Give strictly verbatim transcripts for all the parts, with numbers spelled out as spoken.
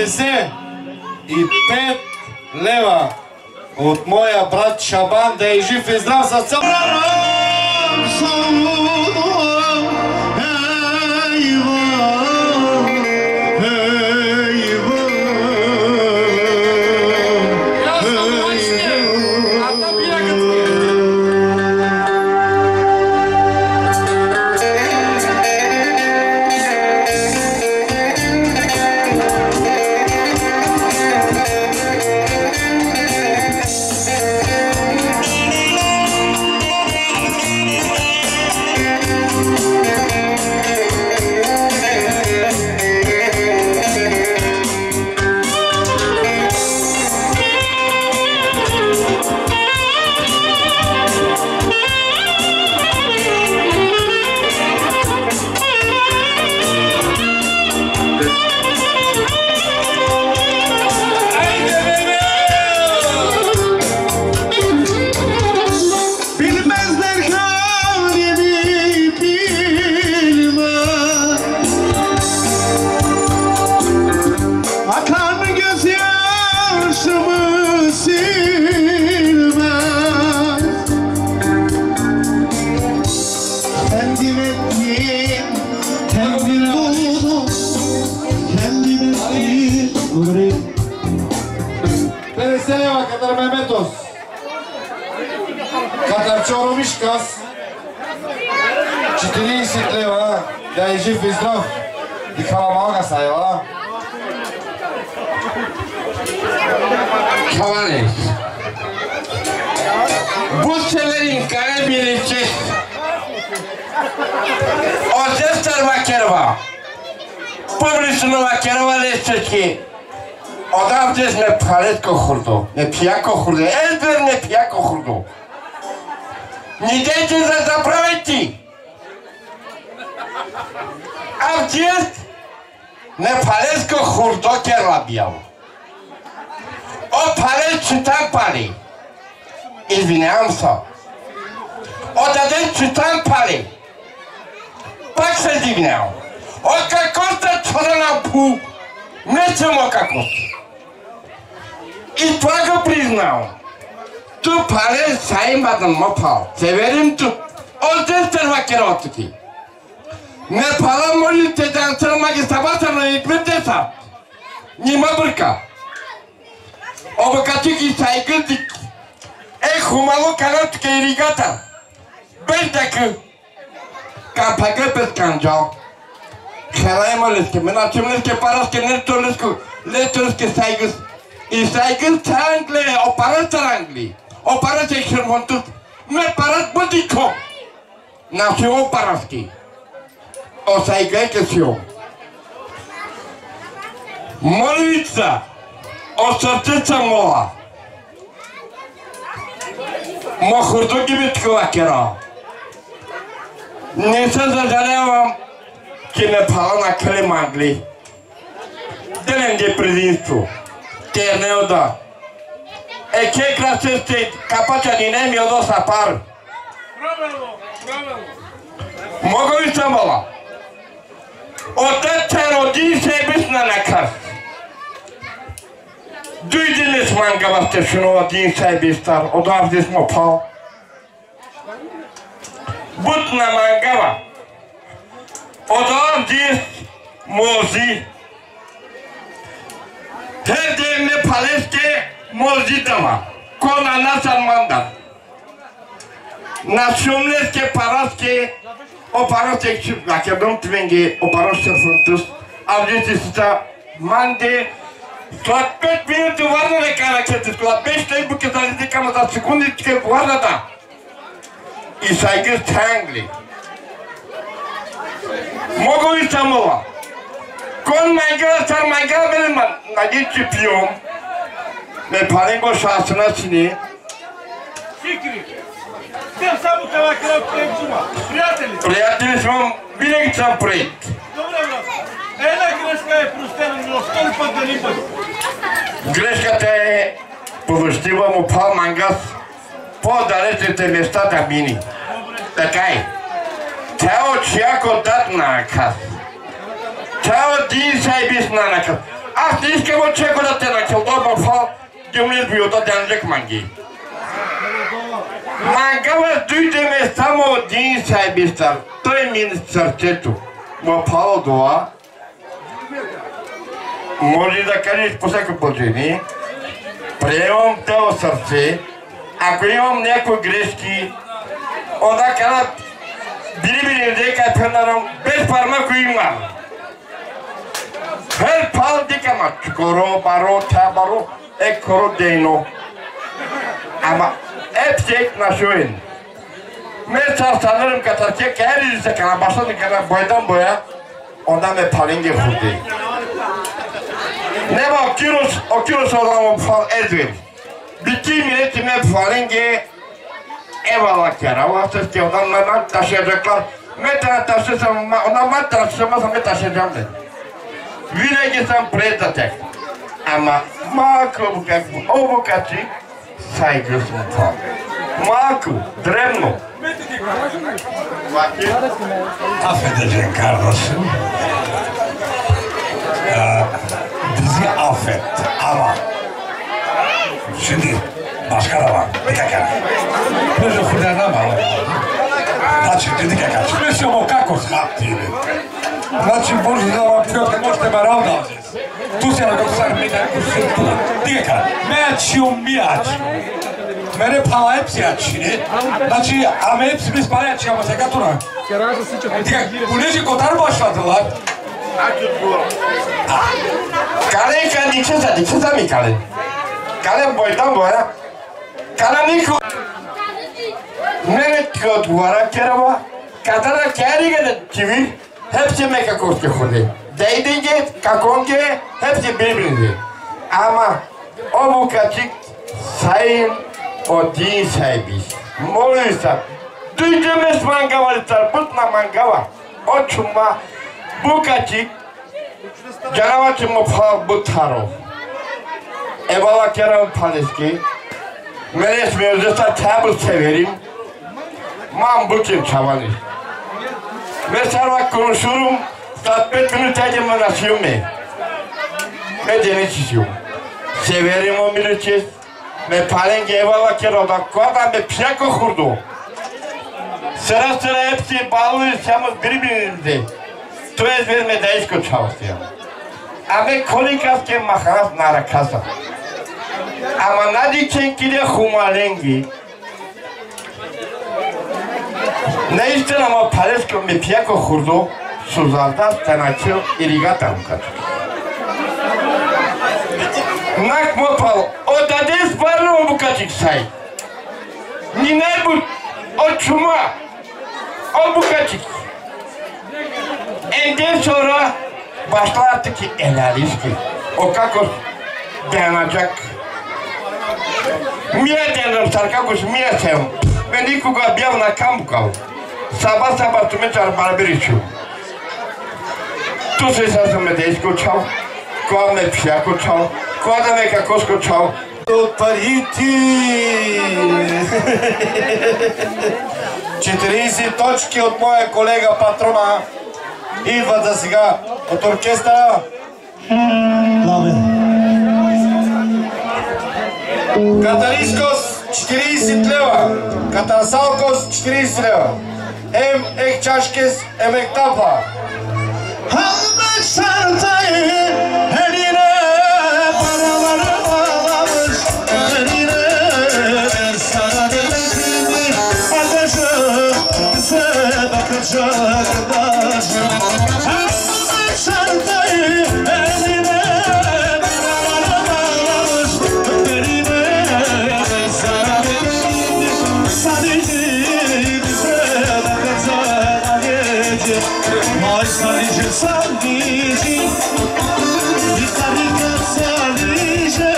петдесет и пет лева от моя брат Шабан, да е жив и здрав с цел... Чоромишкас, четиридесет лева, да е жив и здрав. И халамалга са, ела. Хаване. Бутселерин каре биличе. Одестър вакерва. Публично вакерва лещечки. Одавдес ме палетко хурдо. Не пияко хурдо. Елбер не пияко хурдо. Не дайте да забравяйте! А в тиест непалецко хурдо керла бял. О, палец читан пали. Извинявам се. О, даден читан пали. Пак се дивнявам. О, какво сте чорана пу? Не само какво сте. И това го признавам. Tu pare sai madan mopal. Severim tu. Odester vakera tuki. Ne pala moli te dancer magi sabata no ipetesa. Ni mabrka. Obakati ki saygı dik. E humalo kanat ke irigata. Bendak. Kapaga peskanjal. Khalay moleske menachimleske paraske nertolesko. Letoleske saygı. I saygı tangle o para tarangli. O para se xermontus, me parat budiko. Nació paraski. O saigay que sio. Molitsa. O sorteca mola. Mo hurdo gibi tkova kera. Не се съжалявам, че ме пала на Клемангли. Делен ги предимство. Тернео да. E ce clasă este capacea din emi o dos apar? Правилно, правилно. Мога ли съм бала? Отец се роди себе на наказ. Дойде ли с мангава стешено един себе стар, отдавде смо пал. Бут на мангава. Отдавде мози. Теде ме палеске Мозитама, кона насал мандат. Naționaliste paraske, o paraske la che dom tvenge, o paraske frontus, avete sta mande, la pet minute guarda le cara che ti la peste buche da di cama da secondi che guarda da. I sai che tangli. Mogo istamola. Con manga sar manga bel man, na dici pion. Ne parengo şahsına sini. Fikri. Sen samo te vakera prijateljima. Prijatelji. Prijatelji smo bili sam projekt. Dobro, brate. Една грешка е простена, но втори път да ни бъде. Грешката е повърстива му пал мангас по-далечните места да мини. Така е. Тя от всяко дат на наказ. Тя от един сайбис на наказ. Ach, ich kann mal checken, dass der da kommt, aber Fall, gümrüt bir yolda denilecek mangi. Manga var duydeme samo din sahibister, to je ministar Četu. Mo palo doa, може да кажеш по всяко положение, приемам те от сърце, ако имам някои грешки, onda kada biri biri de kapanaram beş parmak uyumam. Her pal dikama çukoro, baro, tabaro, ekoro deyno. Ama hepsi naşoyin. Mesela sanırım katarke her yüzde kana başladı kana boydan boya ondan ve palinge kurdu. Ne bak kilos, o kilos olan o fal ezber. Bütün milletime palinge eyvallah kere, o ses ki ondan taşıyacaklar. Metra taşısam, ondan ben taşısamazsam ben taşıyacağım dedi. Vine gitsem preda tek. Ama makul bu kakbu, o bu kaçı saygısını tal. Makul, drevno. Affedeceksin kardeşim. Ee, bizi affet ama şimdi başka da var. Bir dakika. Proszę chuderna mała. Znaczy, ty ty jakaś. Myślę o kako schaptili. Znaczy, Boże, za Piotr, możete me ravnati. Tu se na kako sam mi neku srtu. Dijeka, me ću umijać. Mene pala epsijači, ne? Znači, a me epsi mi spaljači, ama se katura. Dijeka, bu neđe kotar başladılar. Kale kan dikse dikse mi kale. Kale boydan boya. Kale niko. Meret kod vara kerava. Kadara kari gede çivi. Hepsi meka koştu kurdu. Değdince, kakonge, hepsi birbirinde. Ama o bu kaçık sayın o din sahibi. Moluysa, duyduğumuz manga varsa, butna manga var. O çuma bu kaçık canavar çuma fal bu taro. Evala kerem paleski. Meres mevzusa tabut severim. Man bu kim çavanı. Mesela bak konuşurum, sohbet minutayca bana nasıyorum. Medeni çiziyorum. Severim o milletçiz. Me palen eyvallah keroda, kodan be piyako kurdu. Sıra sıra hepsi bağlı yaşamız birbirinde. Tu ez verme değişko çalışıyor. Ama kolikas ke maharas narakasa. Ama nadi çenkide humalengi. Ne ister ama palesko me piyako kurdu. Suzalda tenaçıl irigatam kaçır. Nak mopal, o da des parlı o bu kaçık say. Niner bu, o çuma, o bu kaçık. Enden sonra başlattı ki elaliski. O kakos dayanacak. Mia denem sarkakos, mia sem. Ben ilk kuka biyavna kampukal. Sabah sabah tüme çar baraber içiyor. Tu se sasame desko çal, koame piyako çal. Кода ме како скочал От парите! четирийсет точки от моя колега Патрона идват за сега от оркестъра. Катарискос четирийсет лева, Катарсалкос четирийсет лева, ем ех чашкес ем ех тапа. Halmak sartayı eline paraları bağlamış eline sana dedim arkadaşım bize bakacak başım. Halmak sartayı eline paraları bağlamış eline sana dedim sadece bize bakacak gece. Ay sadece sadece bir tarikat sadece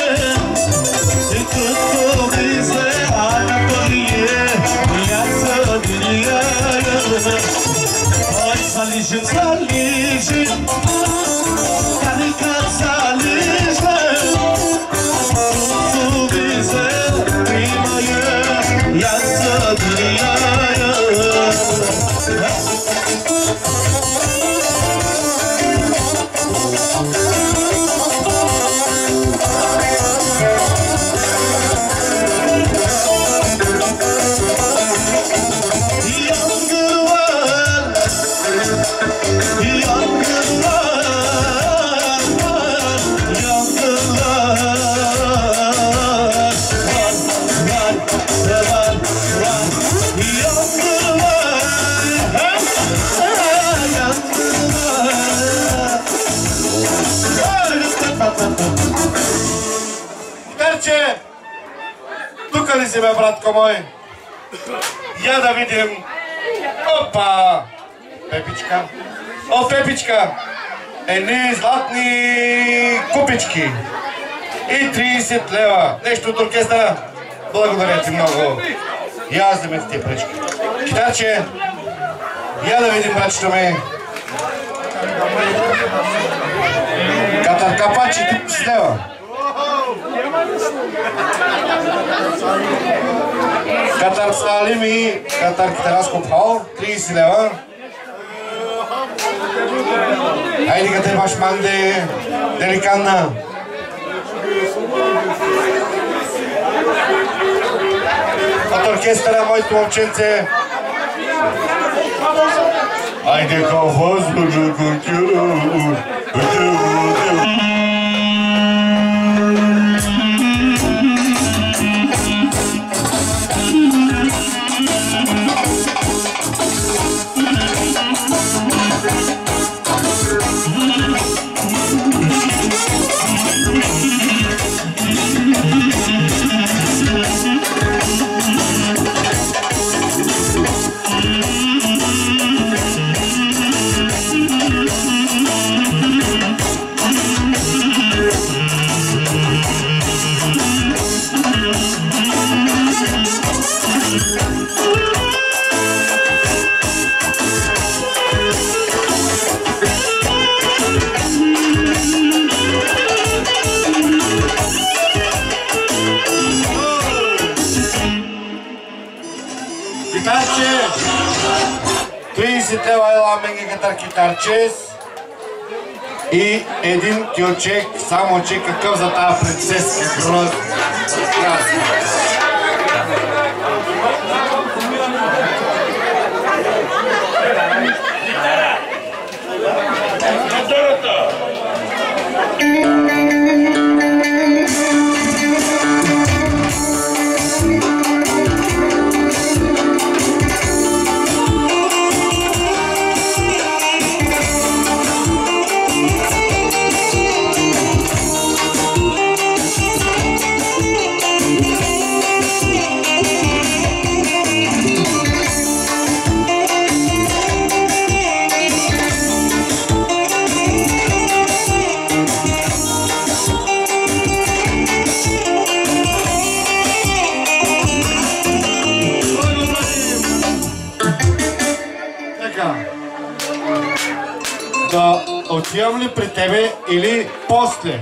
tuttu bize Anadolu'ya yatsa dünyaya. Ay sadece sadece tarikat sadece tuttu bize dünyaya yatsa dünyaya. си, бе, братко мой. Я да видим. Опа! Пепичка. О, Пепичка! Едни златни купички. И тридесет лева. Нещо от оркестъра. Благодаря ти много. И аз да ме ти пречки. Китарче, я да видим, братчето ми. Катар капачи, тридесет лева. Катар Салими, Катар китараско пхал, тридесет лева. Айде къде имаш манде, деликанна. От оркестъра, моето момченце. Айде колхоз, боже, кутюра. тридесет лева е ламенги катар китарчес и един кючек, само че какъв за тази принцеска кръст. Да отивам ли при тебе или после?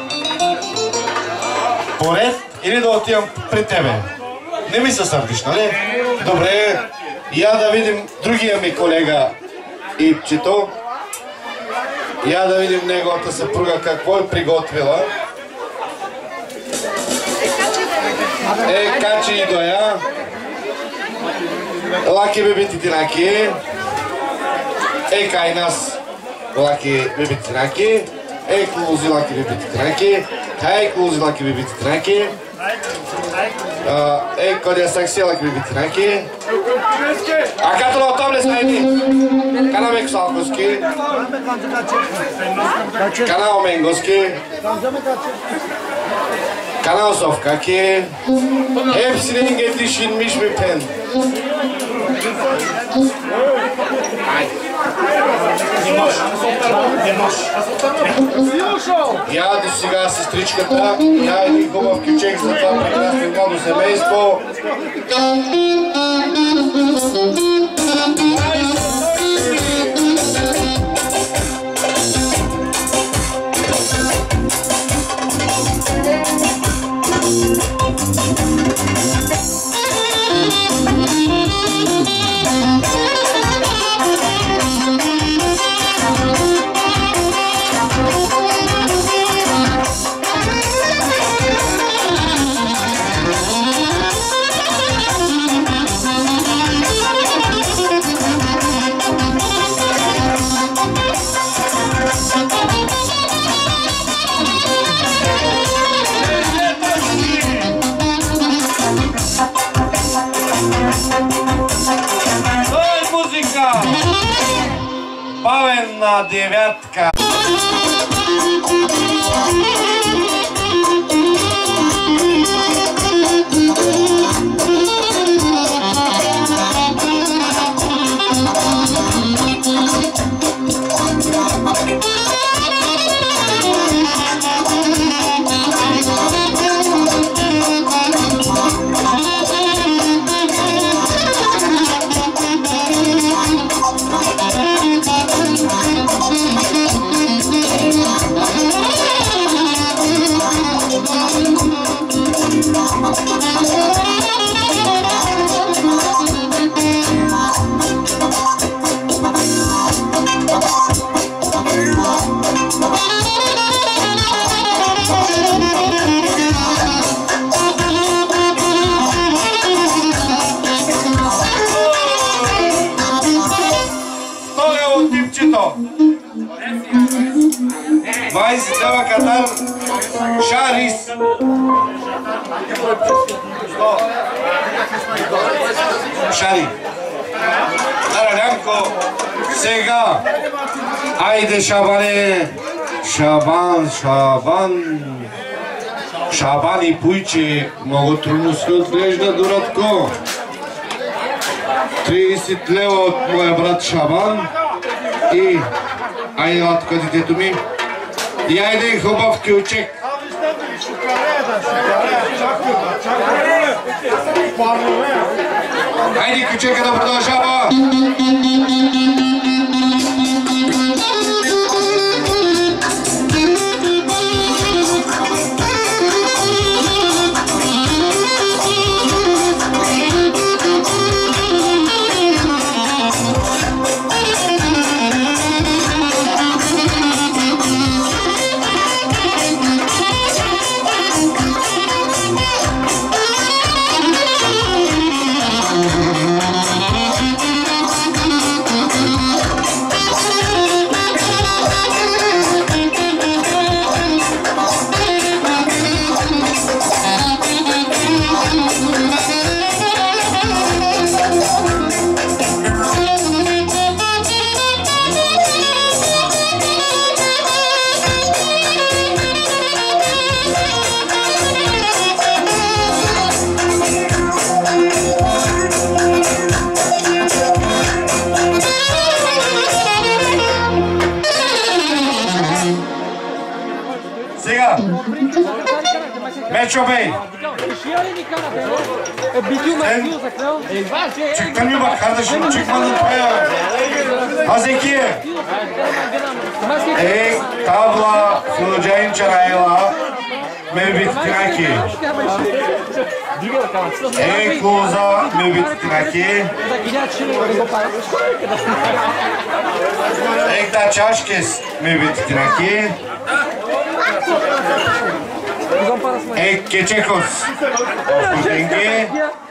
Поред или да отивам при тебе? Не ми се сърдиш, нали? Добре, я да видим другия ми колега Ипчето. Я да видим неговата съпруга какво е приготвила. Е, качи и доя. Лаки бебити тинаки. Е, кай нас. Лаки бебити тинаки. Е, клузи лаки бебити тинаки. Е, клузи лаки бебити тинаки. Е, кодия сакси лаки бебити тинаки. А като на отомле снайди. Кана мексалкоски. Кана оменгоски. Кана осовкаки. Hepsinin yetişilmiş bir pen. Я до сега сестричката, я един хубав кючек за това прекрасно младо семейство. Бавена девятка. двайсет лева катан Шарис. Шари. Даралянко. Сега. Айде, Шабане. Шабан, Шабан. Шабан и Пуйче. Много трудно се отглежда, Доратко. трийсет лева от моя брат Шабан. И айде, латко, детето ми. И айде, хубав кючек. Айде, кючека да продължава. Мечо бей! Çıktın mı bak kardeşim, çıkmadın buraya. Hazekiye. Ey tabla sunacağın çarayla mevbit tinaki. Ey kuza mevbit tinaki. Ey ta çaşkes mevbit tinaki. Ey keçekos. Dengi.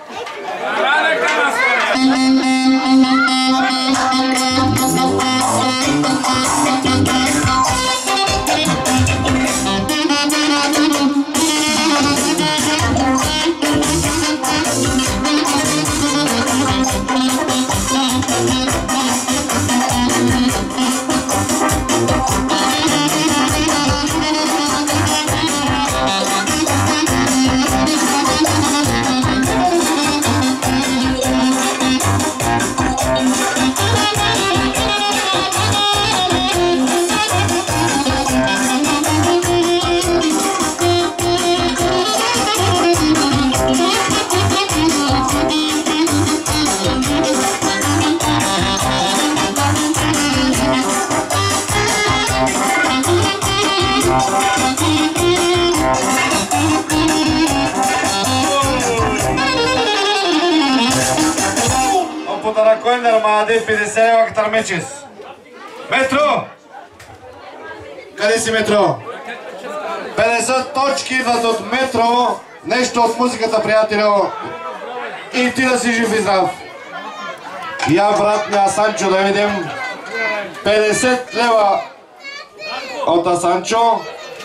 петдесет лева катармечес. Метро! Къде си Метро? петдесет точки идват от Метро. Нещо от музиката, приятелю. И ти да си жив и здрав. Я, брат ми Асанчо, да видим. петдесет лева от Асанчо.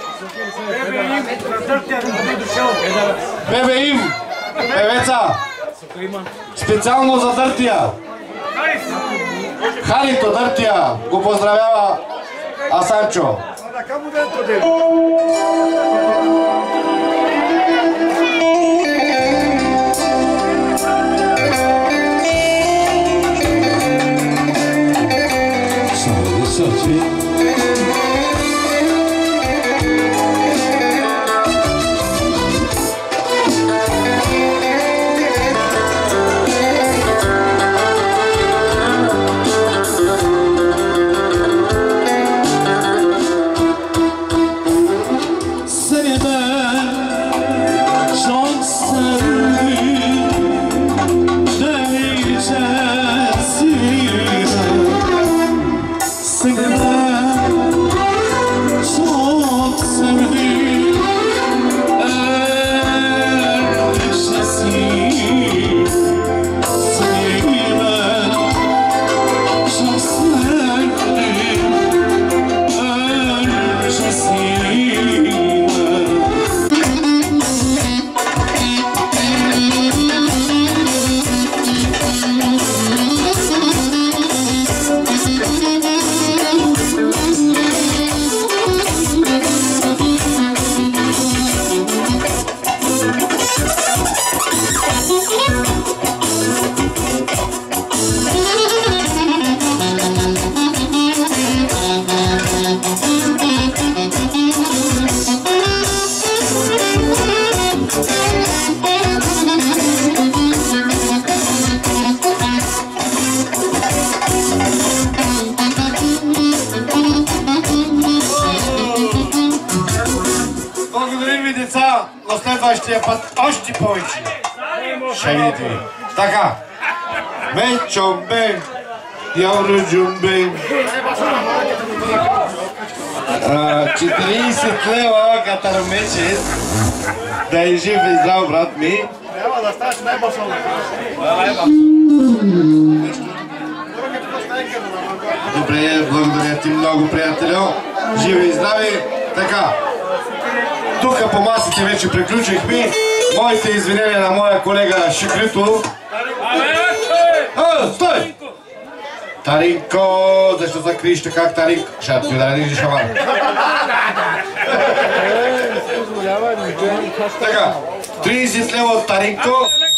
Бебе им! Певеца! Специално за Дъртия. Харито Дъртия го поздравява Асанчо. Sevda това ще е път още повече. Шегите ви. Така. Мечомбе, Явруджумбе. четирийсет лева катармечет. Да е жив и здрав, брат ми. Трябва да ставаш най-басовно. Добре, благодаря ти много, приятелю. Живи и здрави. Така. Тук по масите вече приключихме. Моите извинения на моя колега Шикрито. А, стой! Таринко, защо закриеш така Таринко? Ще ти да не шамар. Така, трийсет лева от Таринко.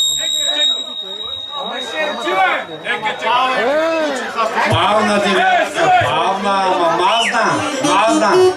Бавна девятка, бавна, ама мазна, мазна.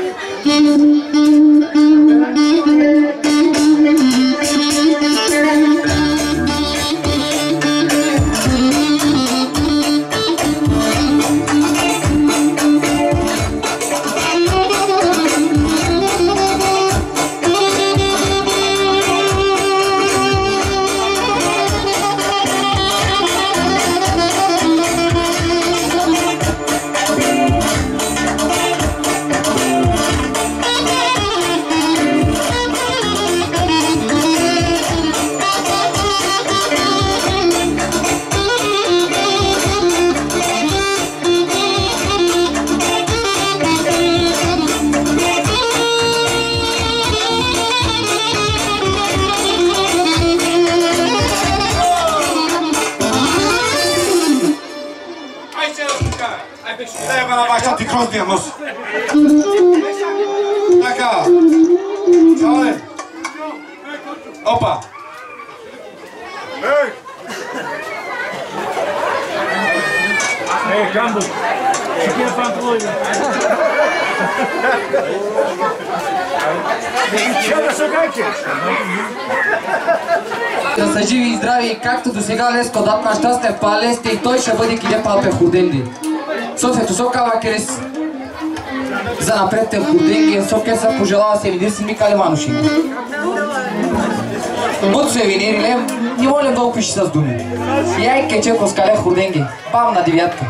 Така. Чале. Опа. Ей! Ей, Камбо! Ще е панталони. Ще да шагайки! Да са живи и здрави, както до сега Леско дат на щастие в Палесте и той ще бъде киле палпе худенди. Софето сокава керес за напред те худенги, соке са пожелава се види си Мика Левануши. От се винериле, не молим да опиши с думи. Яй кече коскале худенги, пам на девятка.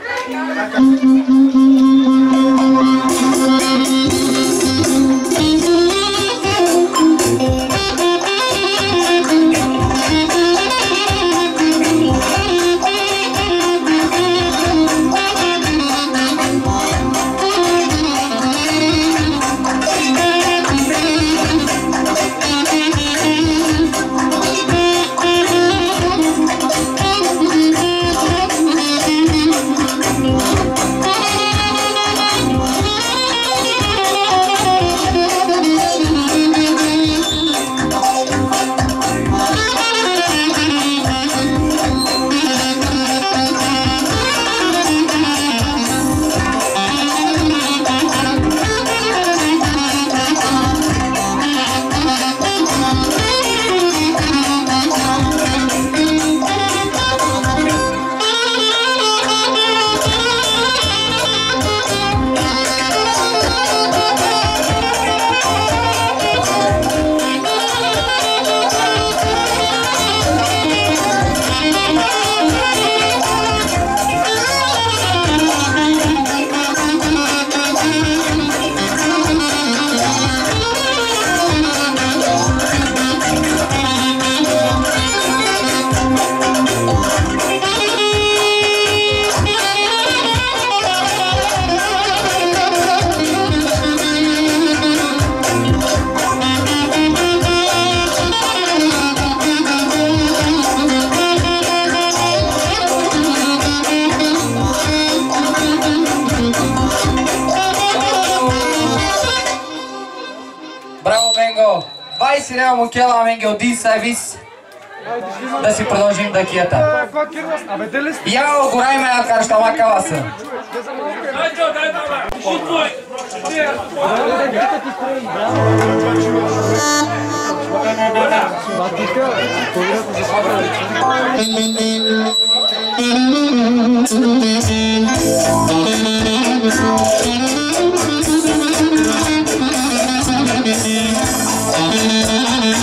двайсет лева му кела менге от един сервис да си продължим дъкията. Яо горай ме на карщама каласа. Thank you.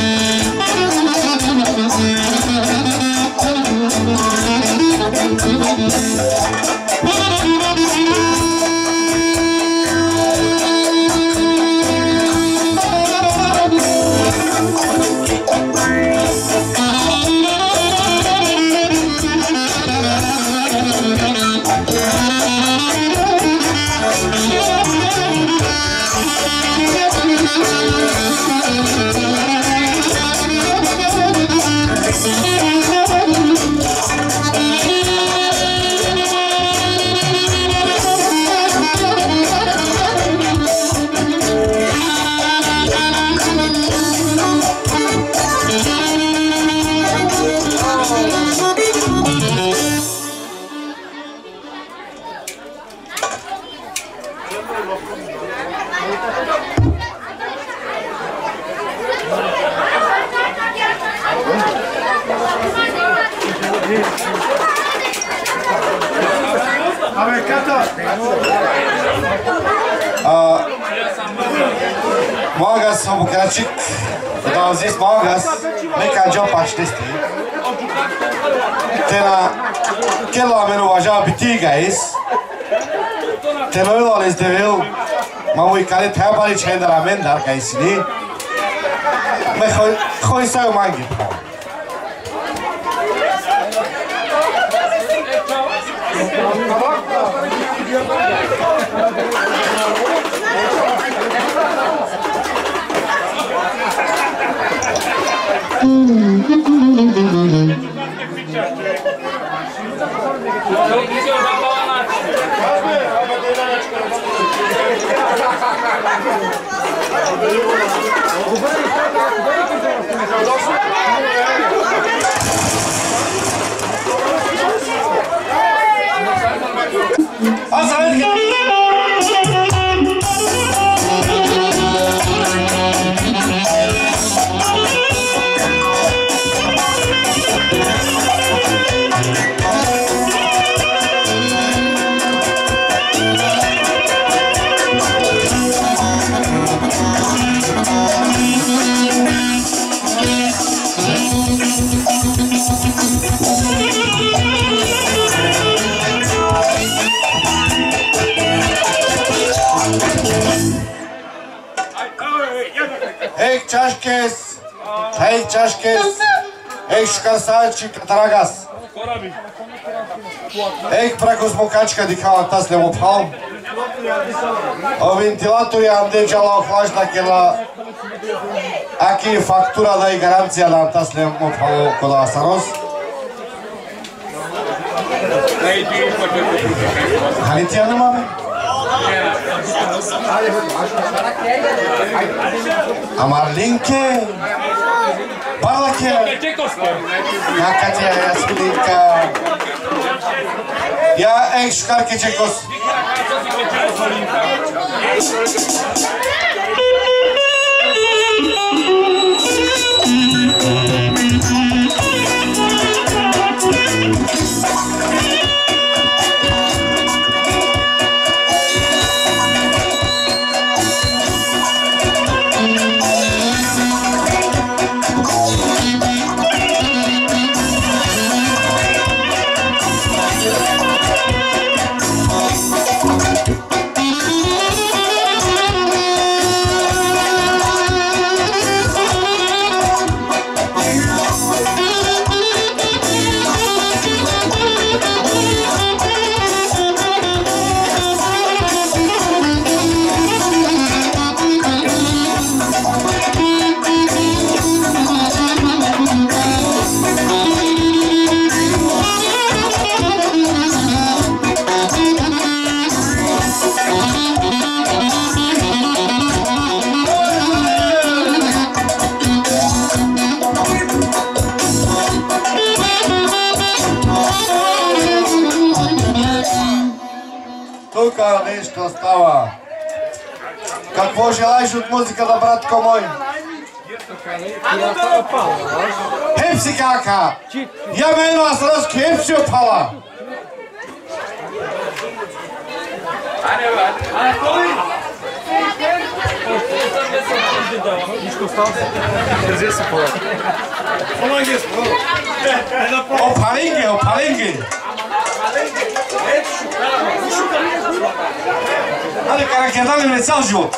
Moagas sau Bucracic, când au zis Moagas, neka jopa știsti. Tena, kello on mennyt vajaa bitiigais. Tena ylollis de vil, ma muikkalit häpalit hendara mendar kaisini. Me khoi sao mangit. Ей, чашкес! Ей, чашкес! Ей, шкарсанчик, тарагас! Ей, пракус мукачка дихала тас лемо пхал. O ventilatori am degeala охлажда кела. Аки фактура да и гаранция да тас лемо пхал кола асарос. Халития немаме? Amar linke, parlake, nakatia jasminka, ja ej škarke čekos. Тука нещо става. Какво желаеш от музиката, братко мой? Хепси кака! Я мено аз разки хепси опала! O palingue, o palingue! Ale cara, que dá-lhe mensagem, João.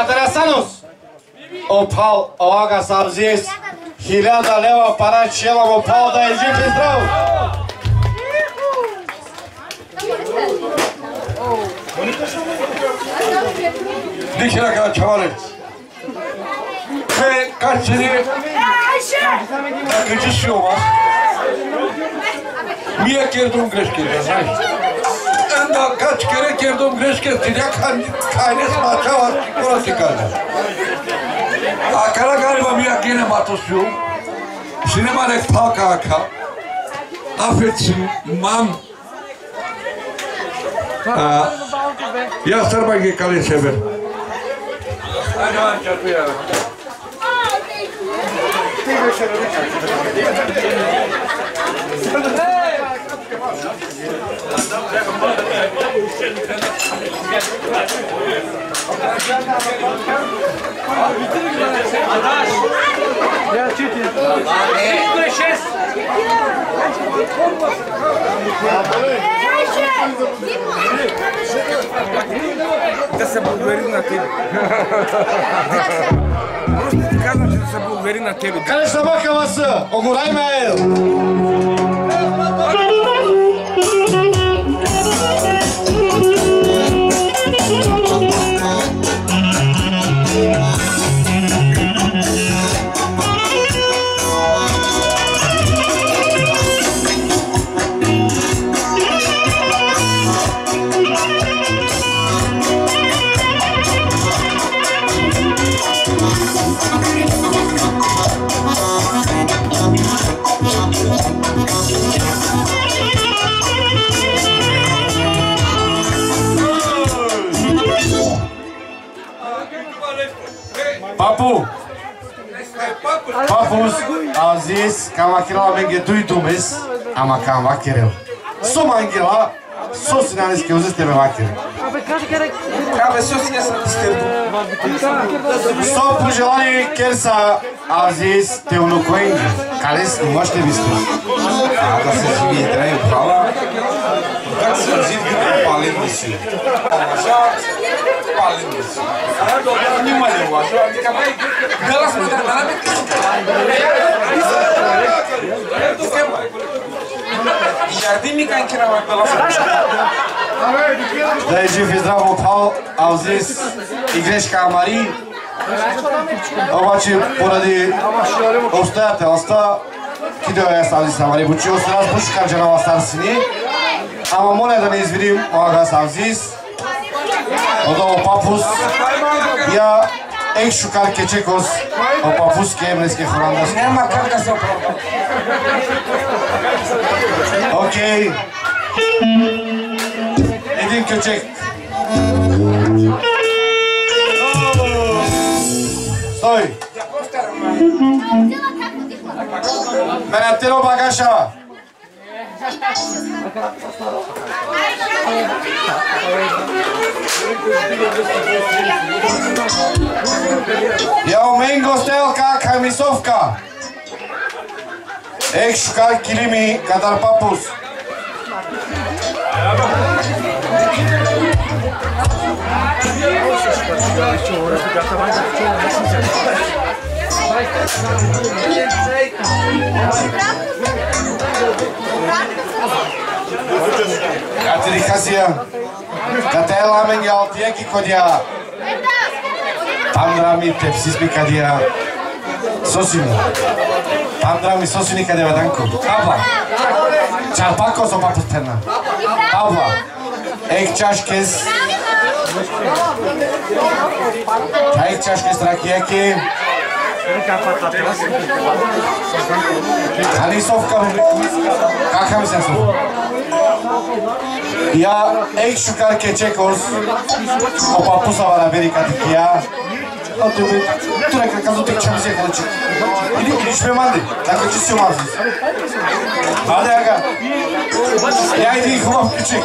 Adrasanus! Опал, ога сам здесь. Хиляда лева пара челом опал, да и жив и здрав. Дихира ка чавале. Фе качери. Каки шома. Мия кердум грешки, да знаеш. Анда кач кере кердум грешки, ти да кан кайнес мачава, кора ти кажа. А кара гариба мия гене матосу. Синема нек палка ака. Афеци мам. Я старбаги кали себе. Да се благодари на тебе. Просто ти казвам, че да се благодари на тебе. Къде ще бъка въса? Огорай ме ел! Papu! Papus, a zis că am achirat la menghetui tumis, am acam vachirel. Sum anghela, sus ne-a zis că eu zis tebe vachirel. Абе, сосиня съм ти скърбо. Со пожелание Керса Азис те унукоенги. Калес не можете ви сте. А да се живи и трябва права. Как се развивки пален си? Пален си. Няма ли лажа? Гала сме да набит. Ярди ми канкира ме пела сме. Да е жив и здрав опал Азис и грешка Амари. Обаче поради обстоятелства кидeo е Азис Амари. Бучил се раз буши карджана в Старсини. Ама моля да не извиним Агас Азис. Odovo papus, ja ek šukar kečekos, o papus ke emneske horandas. Nema как да се оправда. Окей. Един кечек. Стой. Менатelo bagaša. Ja umengo stelka kamisovka. Ek šukar kilimi kadar papus. Kateri kasija, katela menjal tijeki kodja, pandrami tepsismi kadja, sosini, pandrami sosini kadja vadanko, abla, čarpako so papustena, abla, ek čaškes, ek čaškes rakijeki, Alisovka, kakam se su? Ja ek šukar kečekos, o papusava na Amerika tikija. O tu bi, tu neka kazu tek čemu se hoće. Idi, idi šme mandi, tako će si umazis. Ade aga, ja idi ih umam keček.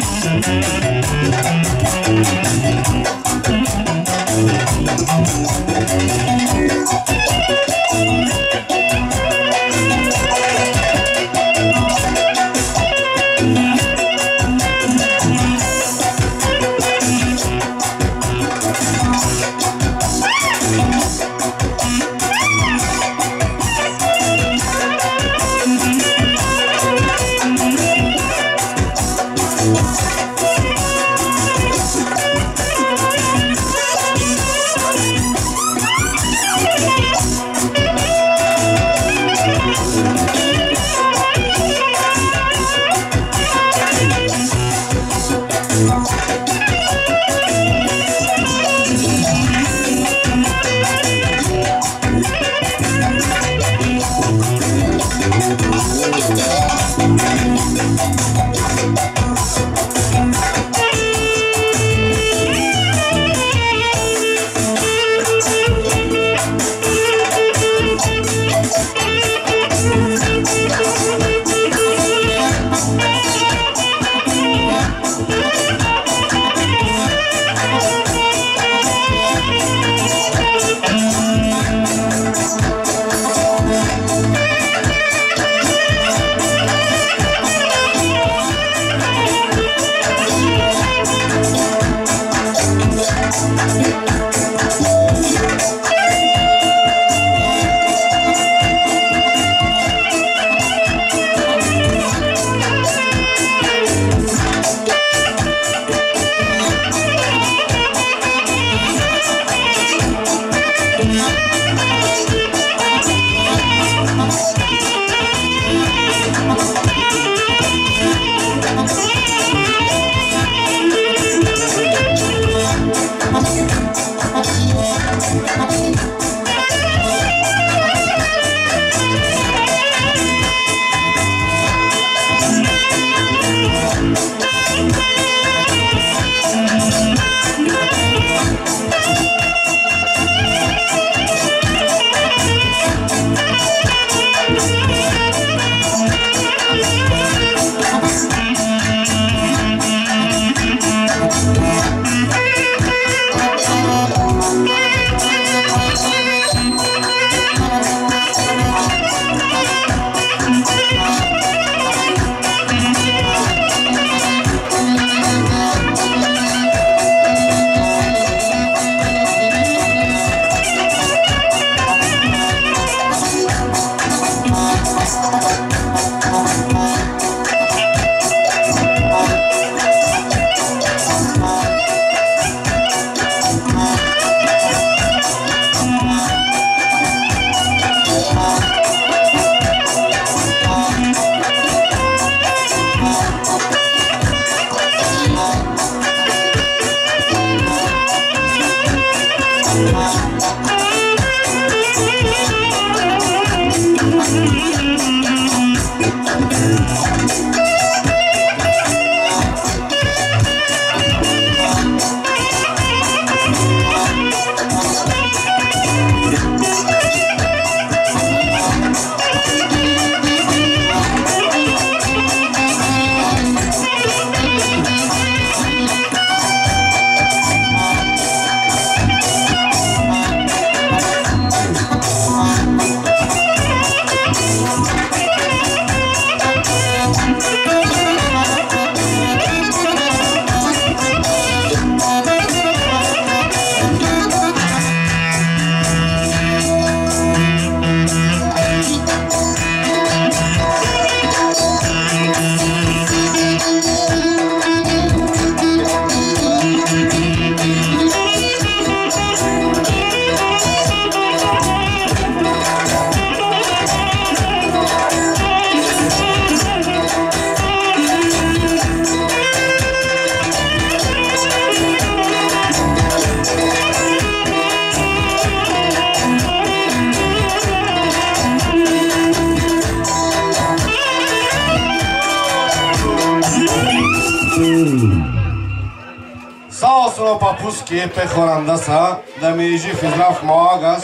Saosulo papuski pe Holandasa, da mi ježi Fizraf Moagas.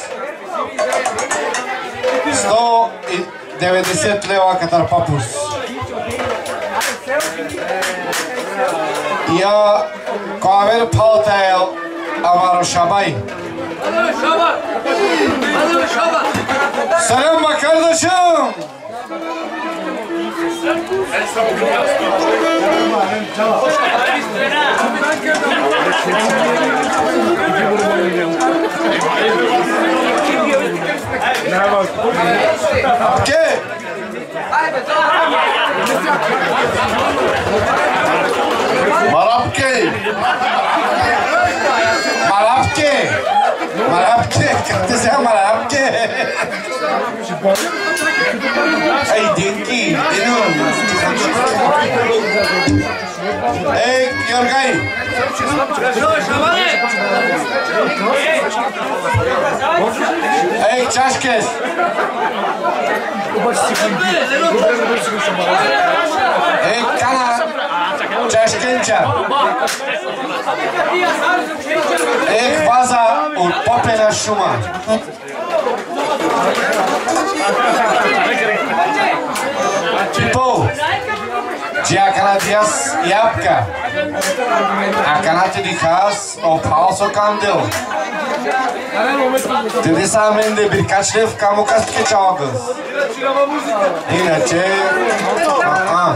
sto devedeset leva katar papus. Ja kaver paltel amaro şabay. Selam bak kardeşim. Ke? Marapke. Marapke. Marapke. Kata saya Marapke. Hey Dinky, Dinun. Hey Yorgai. Hey Çaşkes. Hey Kana. Çaşkença. Hey Vaza u popela šuma. Tipo, dia canadias yapka. A canate de cas o pauso candil. Tedesamente birkaç lef kamu kastke çalgız. İnaçe. Aha.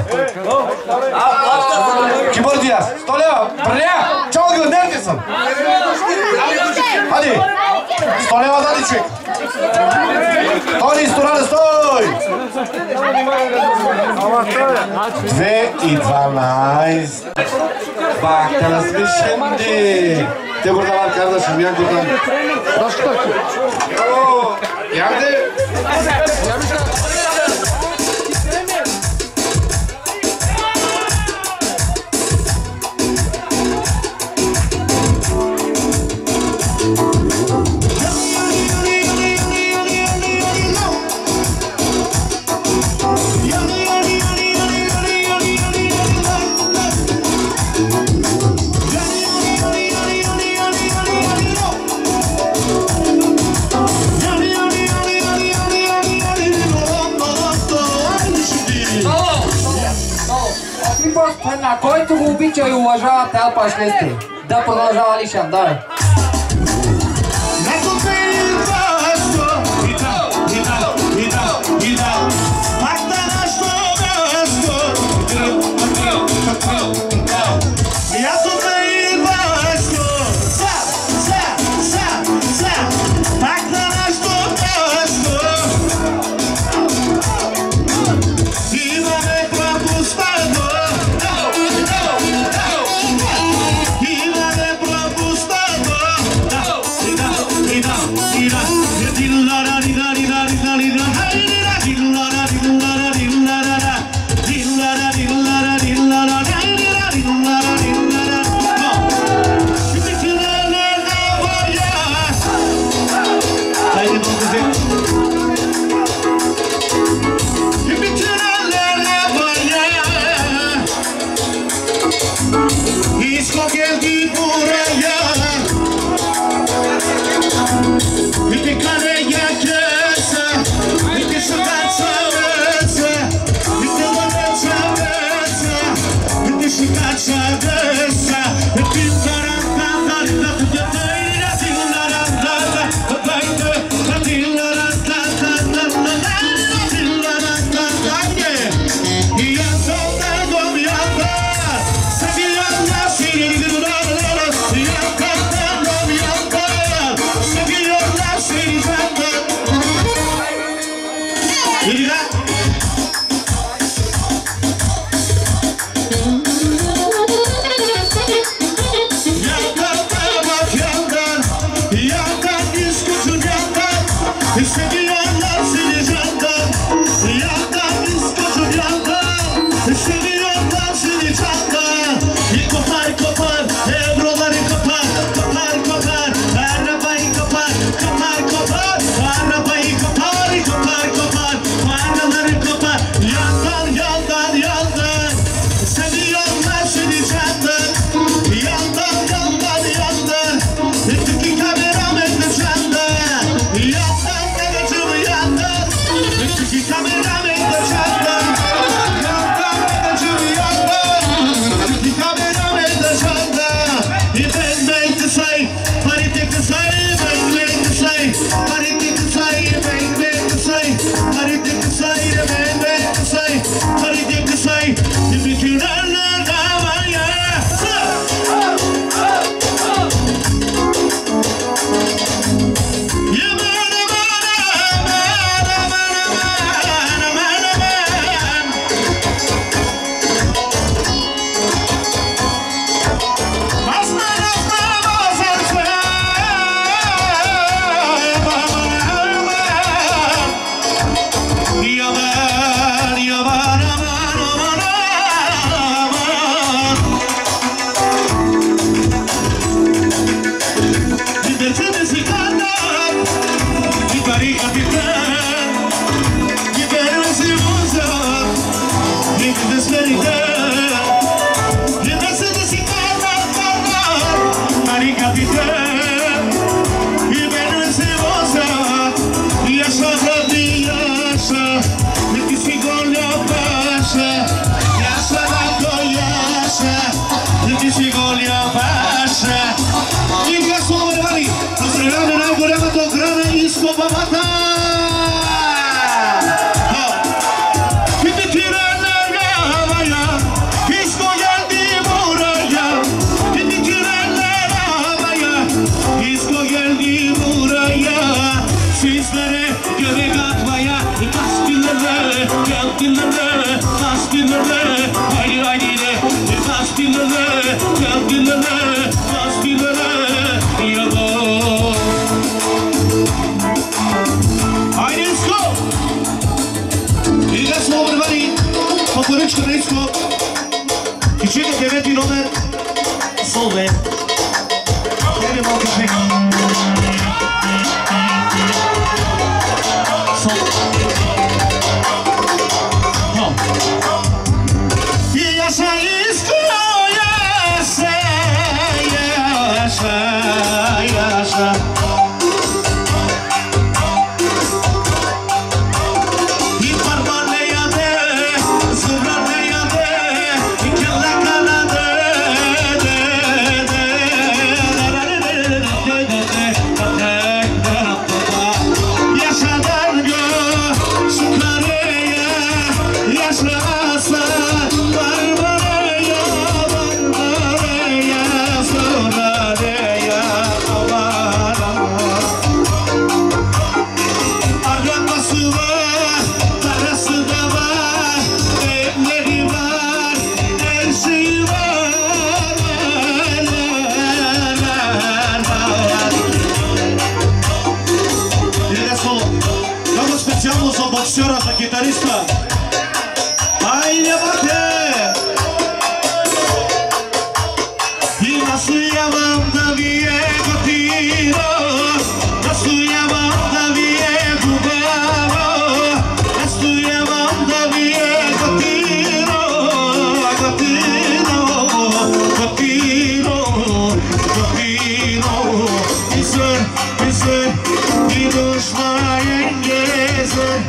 Kibor Diaz. Stoleva. Buraya. Çalgız neredesin? Hadi. Stoleva da çık. Tony, sturale, stoj! Dve i dvanaest. Bak, teraz my şimdi. Te burada var kardeşim, jak buradan? Oo, yardı. На който го обича и уважава тялпа шлесте. Да продължава Алишан, давай. Thank you. dici golia pasha. Diga sobre vali, pozdravljam najgorega do grana iz Kobamata. Поръчка на Иско, тичите девети номер, Солве. Еде малко шмек. Солве. И яша Иско, яша, яша, яша. Боксера, за гитариста. Айде, бате! И настоявам да ви е готино, настоявам да ви е хубаво, настоявам да ви е готино, готино, готино, готино. Изър, изър, и дошла енгезър.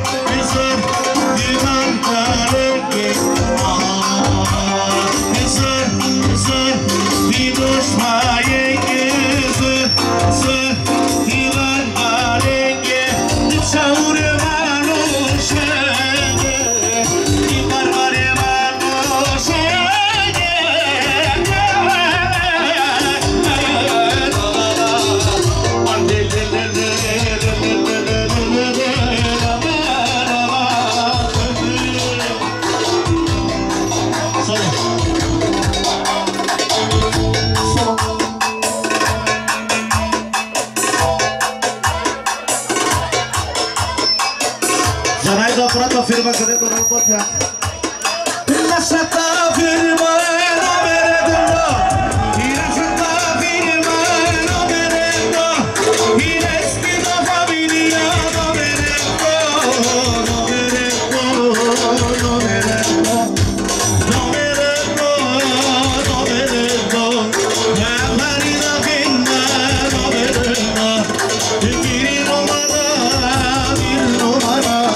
Firma където работя. Нашата фирма е номер едно. И нашата фирма е номер едно. И днеската фамилия номер едно. Номер едно, номер едно. Номер едно, номер едно. Марина фирма номер едно. И Кирино мана, Кирино мана.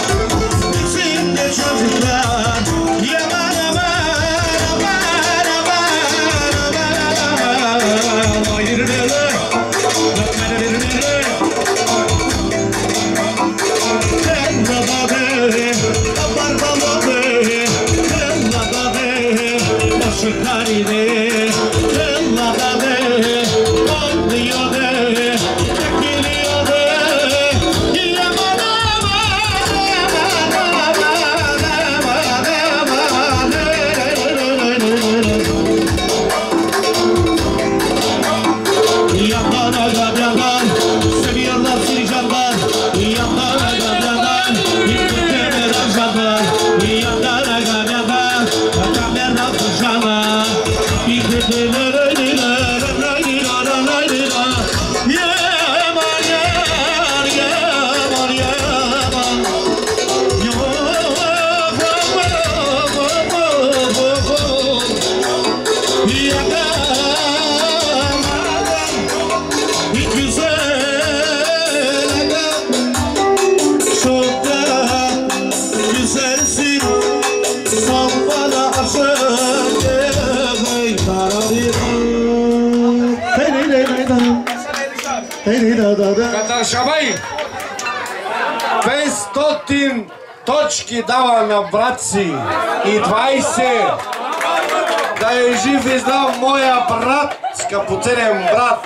Sensin, sen bana aşık, ey kara bir Kada šabaj, petstotin točki dava na braci i dvajset, da je živ i zdrav moja bratska, puterem brat.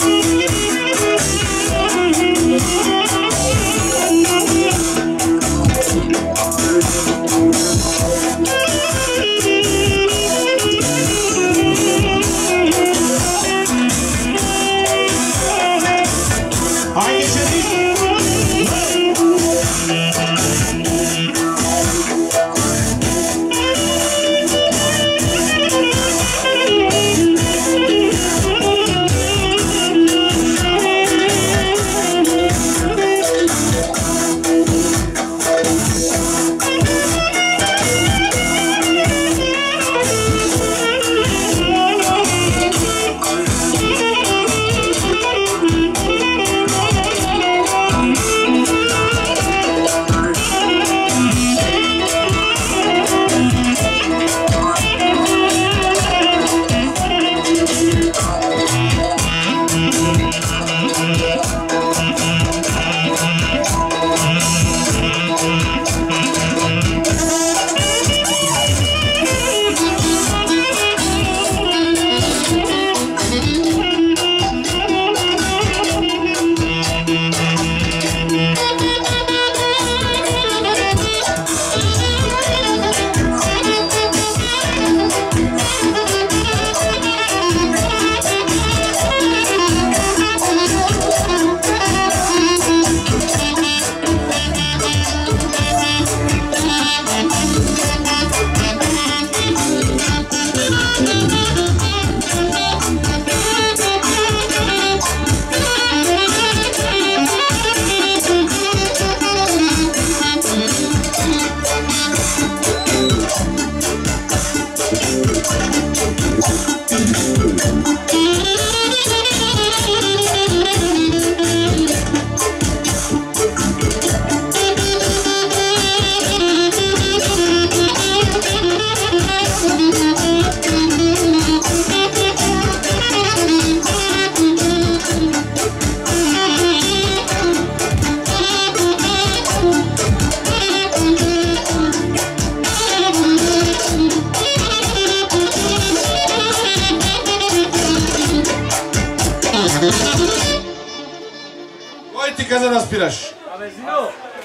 Кой ти каза да спираш? Абе, Зино!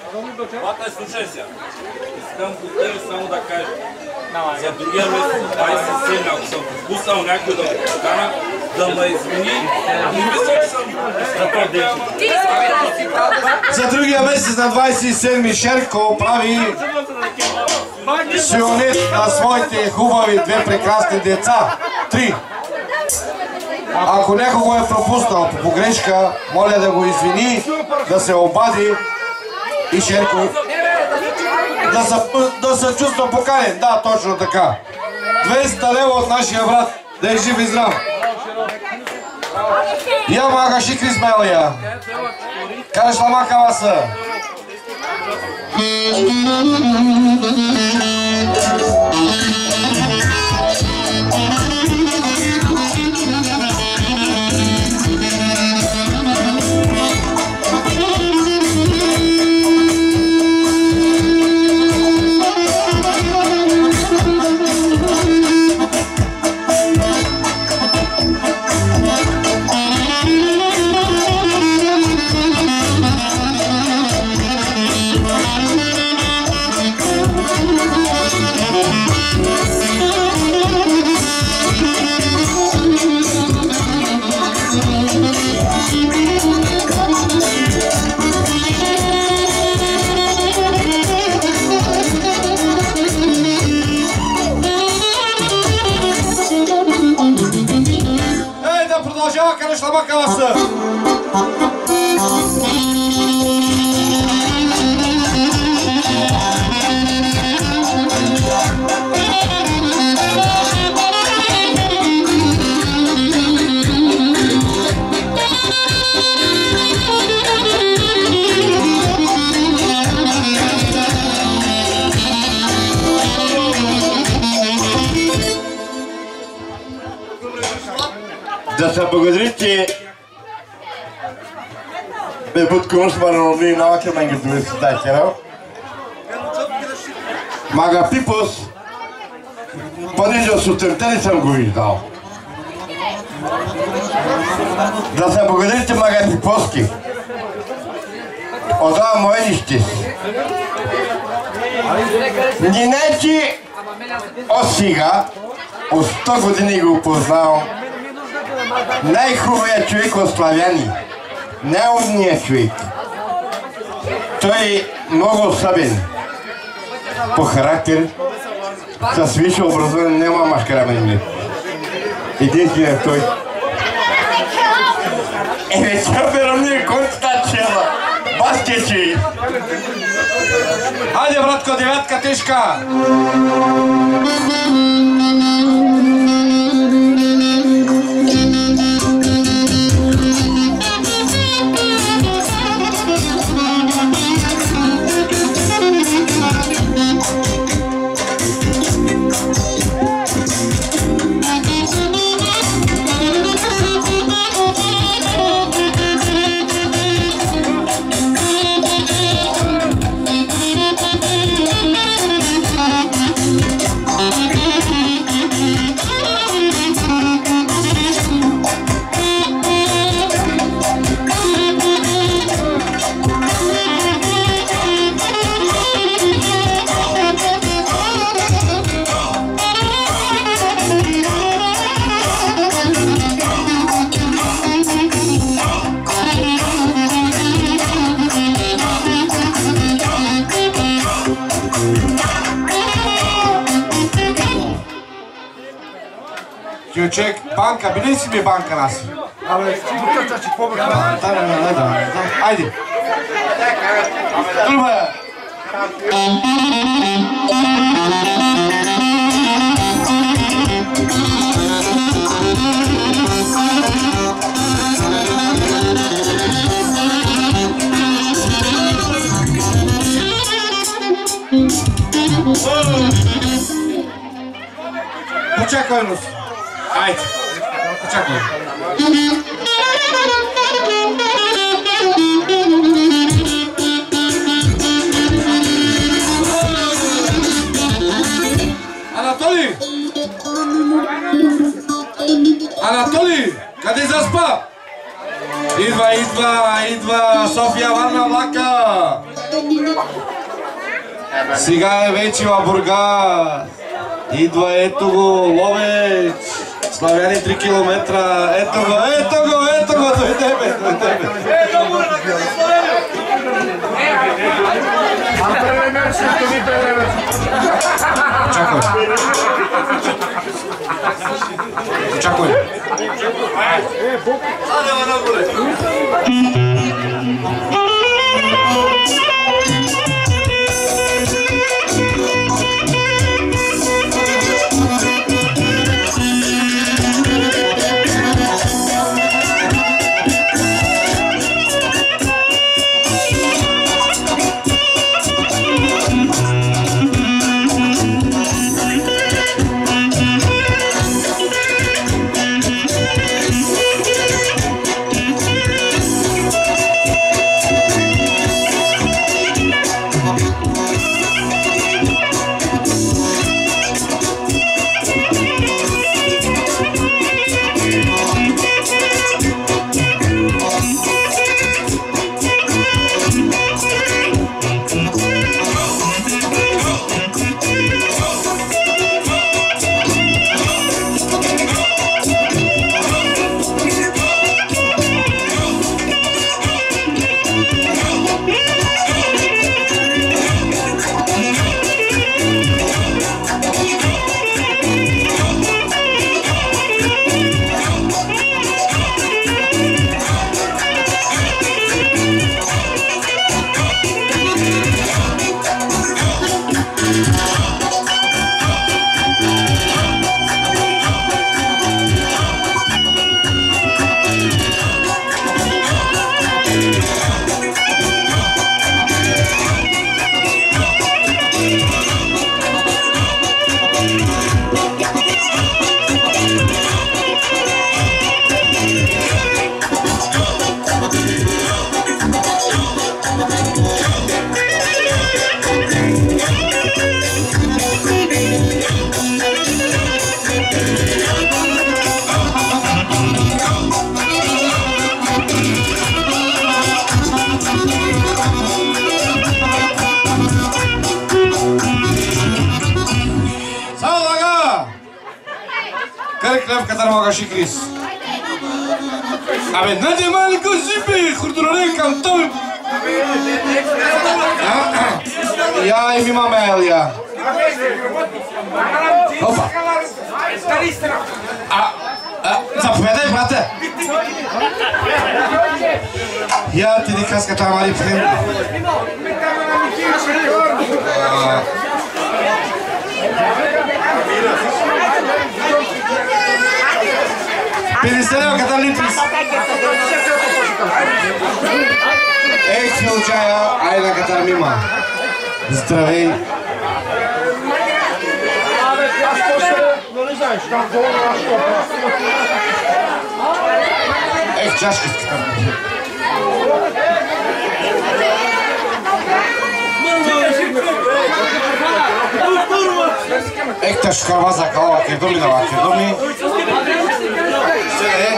Бата, слушай сега. Искам по тебе само да кажа. За другия месец двайсет и седми, ако съм пропуснал някой да ме покана, да ме извини. Не мисля, че съм за този ден. За другия месец на двайсет и седми Шерко прави сионет на своите хубави две прекрасни деца. Три. Ако някого е пропуснал по погрешка, моля да го извини, да се обади и Шерко да се, да се чувства поканен. Да, точно така. двеста лева от нашия брат, да е жив и здрав. Я мага шикри смелия. Кажеш лама каваса. Продължава къде шлама каласа. Да се благодарите Ме подконствано, но ние наваке ме ги довести тай керал. Мага Пипос, понеже сутринта не съм го виждал. Да се благодарите Мага Пипоски. От това моенище си. Нинечи от сега, от сто години го познавам. Най-хубавият човек от славяни. Най-умният човек. Той е много особен. По характер, с висше образование няма машкара мен. Единственият той. Е, вечер берамни, който чела. Баскетчи! Хайде, братко, девятка тежка! Човек, банка, били си ми банка нас? Абе, стига, че какво бе? Да, да, да, да, айде. Тръба! Почакай нас. Айде, почакай. Анатолий! Анатолий! Къде заспа? Идва, идва, идва София Варна влака! Сега е вече в Бургас. Идва, ето го, Ловеч. Славяни три километра. Ето го, ето го, ето го, дойде бе, дойде бе. Ето го, чакай. Чакай. в Катар мога și Крис. Абе, наде малко зипе, хурдуроне към той. Я и ми мама Елия. Опа. А, заповедай, брате. Я ти ди каската амари фрем. Переселява Катар Литвис. Ей, случая, айде на Катар мима. Здравей. Ех, чашки с Катар. Ех, та шкарва за калава, ке доми на ваке доми. Се,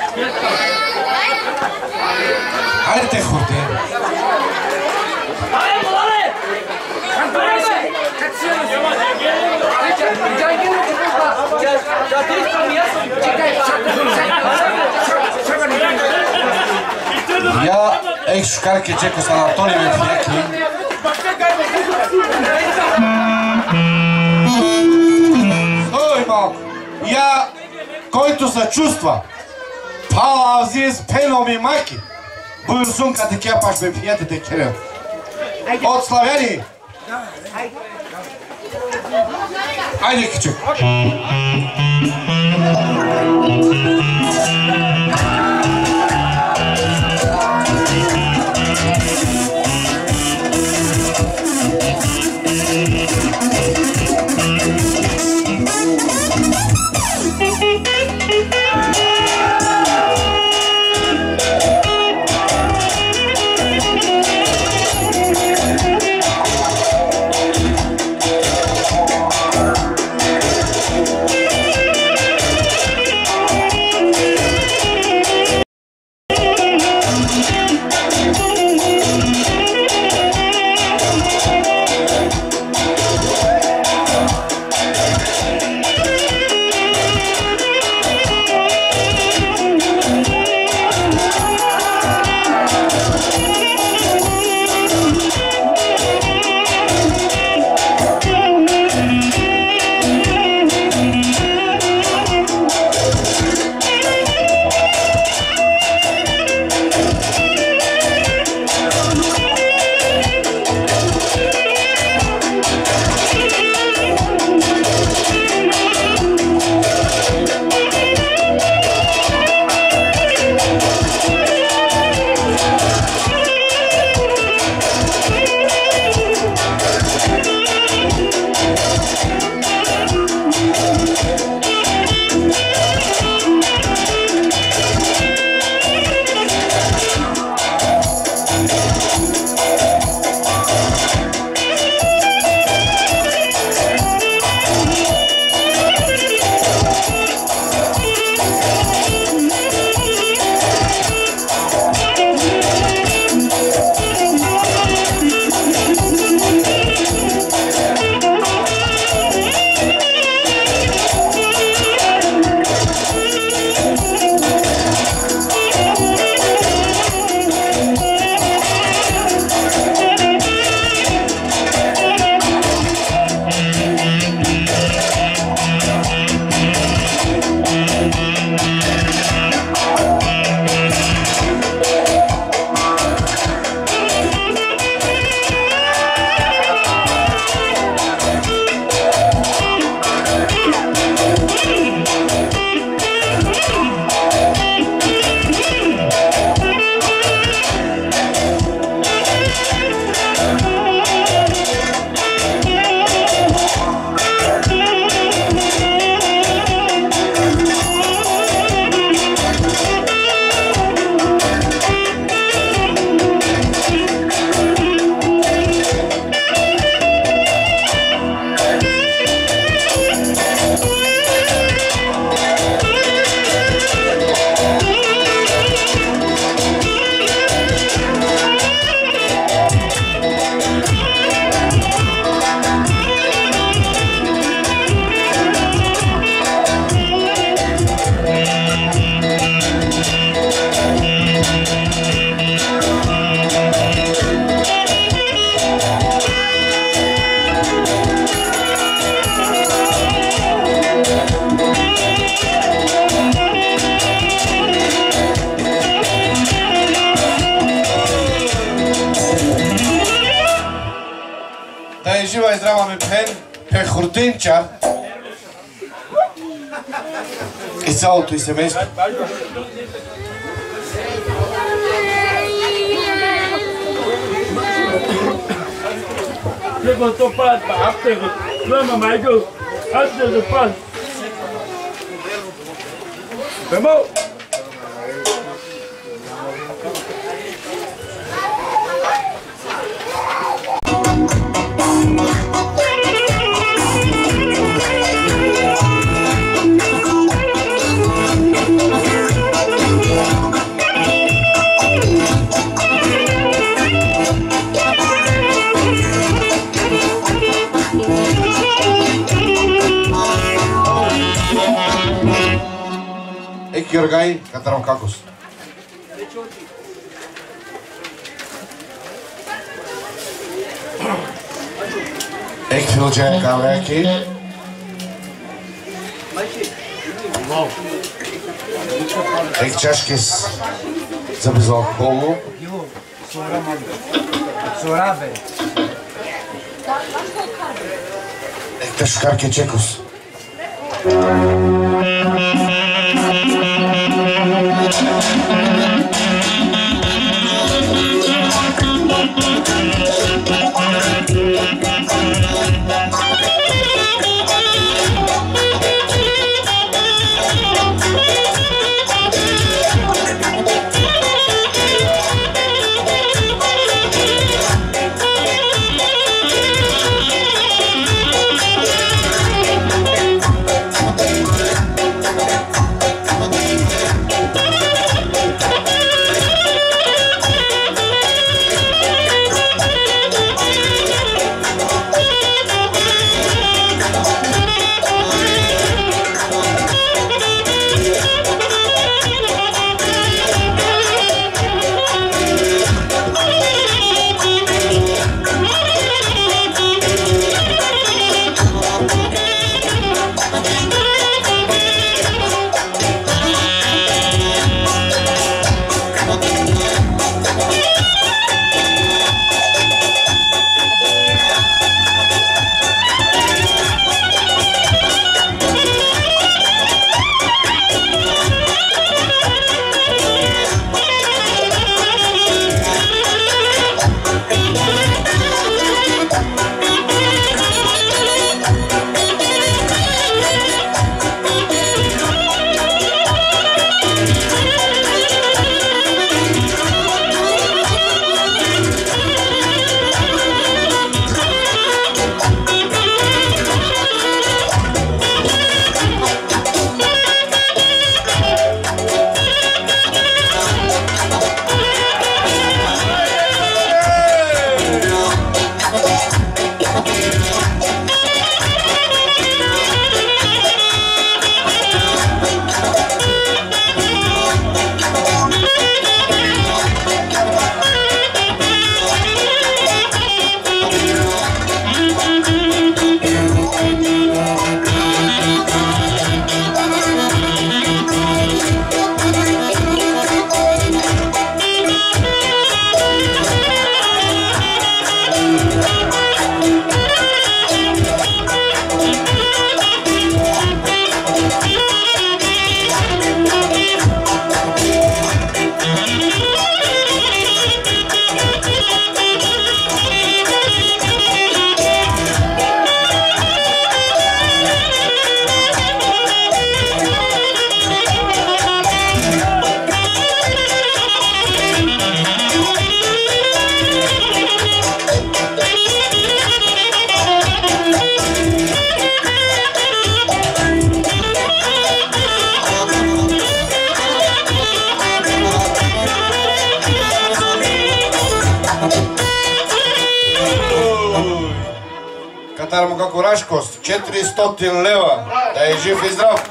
хайде те хорте. Я ех шкарке чеко с Анатолий Ветвяки. Стой малко. Я, който се чувства, пала азиз пено ми майки, бъл сумка те кя паш бе пиете те керел. От славяни. Айде, кичек. zdrava mi pen, pe Hurdenča i цялото й семейство. Det går så fast på aftenen. Glömmer mig ikke. Alt er så fast. Hvem må? Георгай Катаракакос. Ek Filcea Kavaki. Ek Čaškis za bezalkoholu. Ek Taškarke Čekos. Тармука Курашкос, четиристотин лева, да е жив и здрав.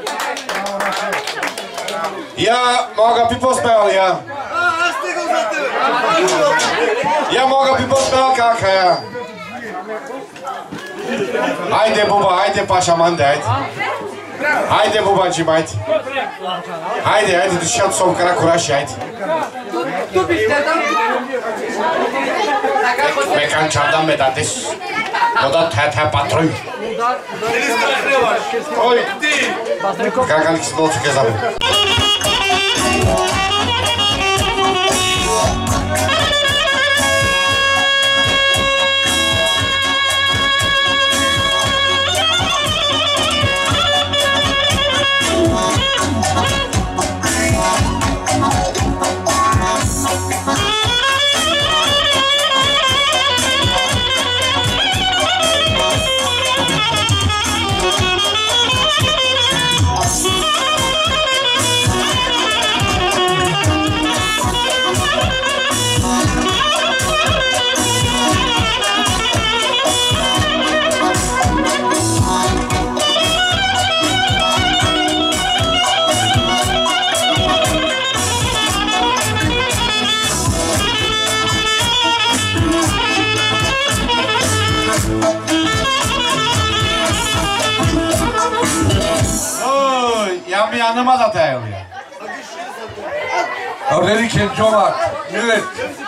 Я мога пи поспевал, я. Я мога пи поспевал кака, я. Ajde buba, ajde paša mande, ajde. Ajde bubanči, ajde. Ajde, ajde, tu šat som kara kuraši, ajde. Me cančam da me dates. Вода тая-тая патрой. Ой, как они с ночью казали. Yanıma da dayanıyor. Öğrenirken çoğmak, millet.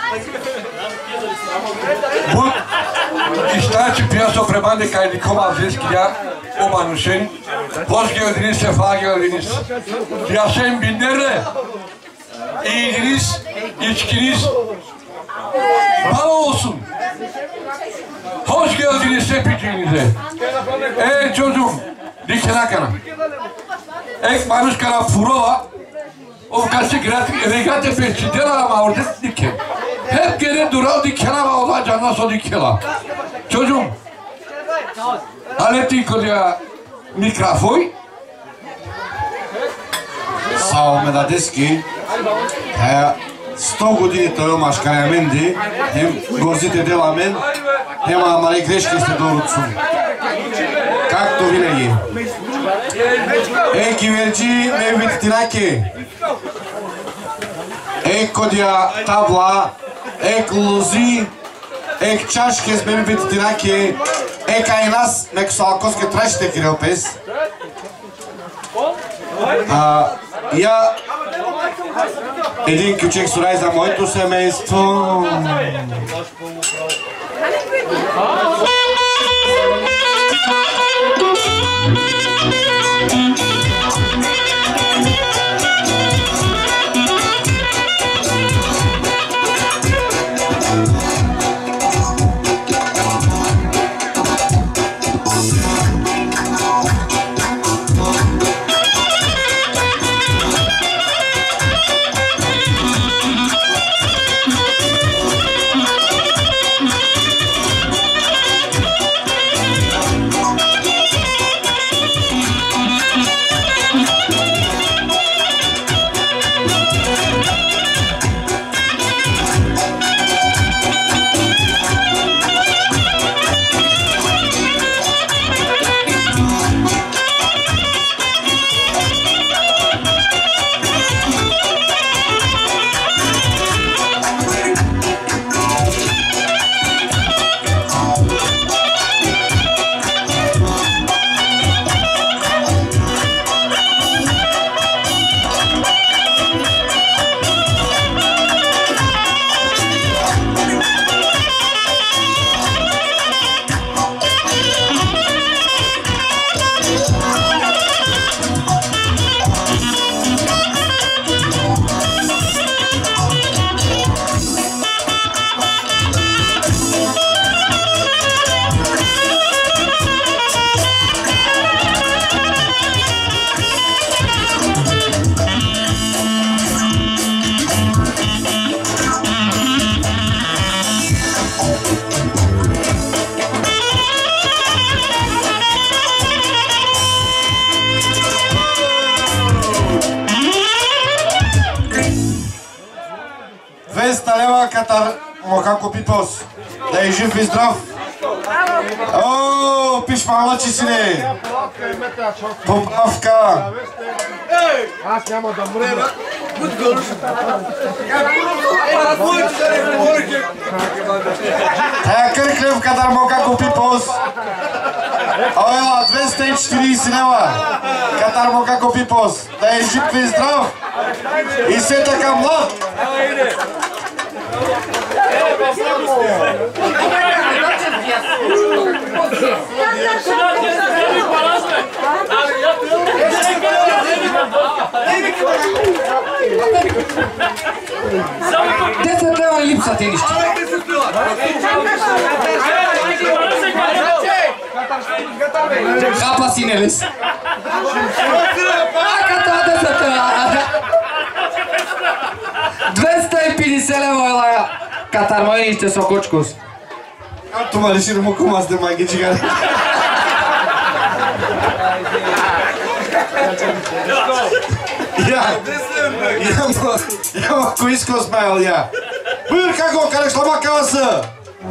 Bu iştaçı piyasa premande kaj nikoma vzeskiya omanuşen. Hoş geldiniz, sefa geldiniz. Piyasayın binlerle. İyiliğiniz, içkiniz bal olsun. Hoş geldiniz hepinize. Ey çocuğum, dikene kana. Ek manuskara furova, o kaçı regate peçidera ama orada diken. Hep geri dural diken ama ola canına so dikela. Çocuğum, hallettin koca mikrofon. Sao me dades ki, сто години той имаш каяменди, хем горзите дела мен, хем амари грешки сте доруцу. Както винаги. Е, киверджи, ме видтинаке. Е, кодя табла, е, лузи, е, чашке с ме видтинаке, е, кай нас, ме ксалкоске трашите кирилпес. Я един кючек сурай за моето семейство. двеста лева катар Мокако Пипос. Да е жив и здрав. О, пишмалачи сине. Поправка. Аз няма да мрена. Тая кърклев катар Мокако Пипос. Ойла, двеста и четиридесет лева. Катар Мокако Пипос. Да е жив и здрав. И все така млад. De să te în lipsa teniști. Capa sineles. Aka toate să te dvesta pedeset leva Katar mai niște sokockus. Tu mă reșiri mă cum ați de mai ghicigare. Ja, ja mă, ja mă cu iskos mai al ja. Băr, kako, care și la mă acasă.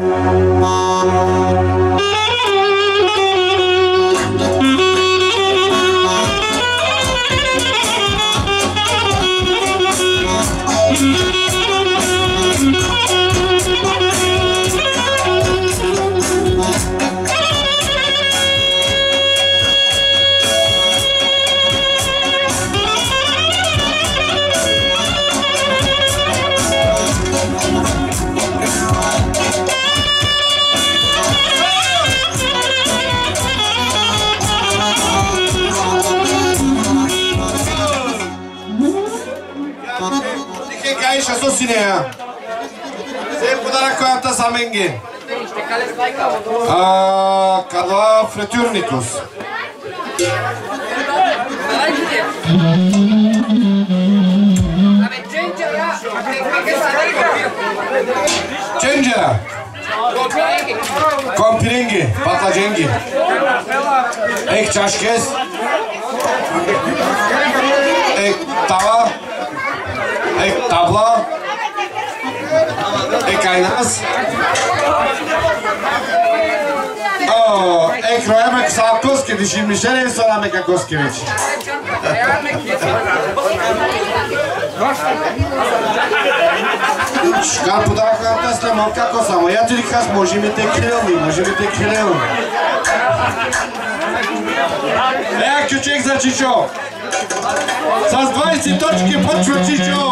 Aici susținea. Se pudara cu anta samenge. Ah, cadua frătiurnicus. Cengea. Compiringhi, patlagengi. Ek çaşkes. Ek tava. Ek tabla. Ek aynas. Oh, ek rojamek Salkovski, deci Mișele Sorameca Koskiewicz. Škar podarka ta ste malka kosamo. Ja tudi kas možeme te krelni, možeme te krelni. E, Kjuček za Čičo. Sa dvadeset točke počeo Čičo.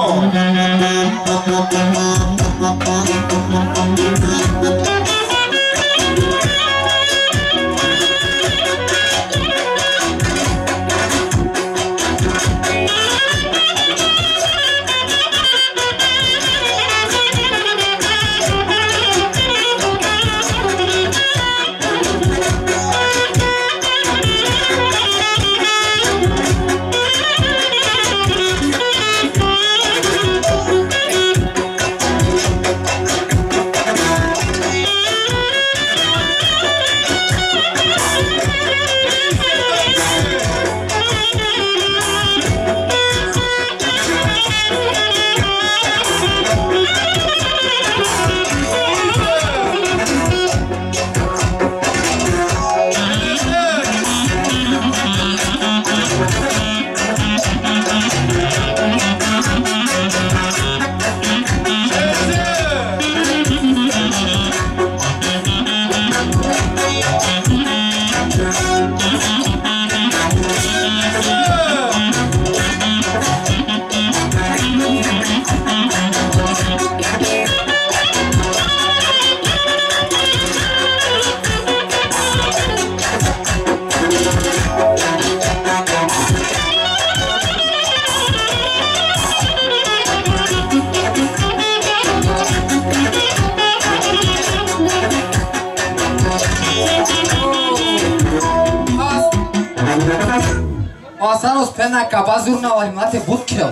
Oasano spena kabazurna olimate butkelo.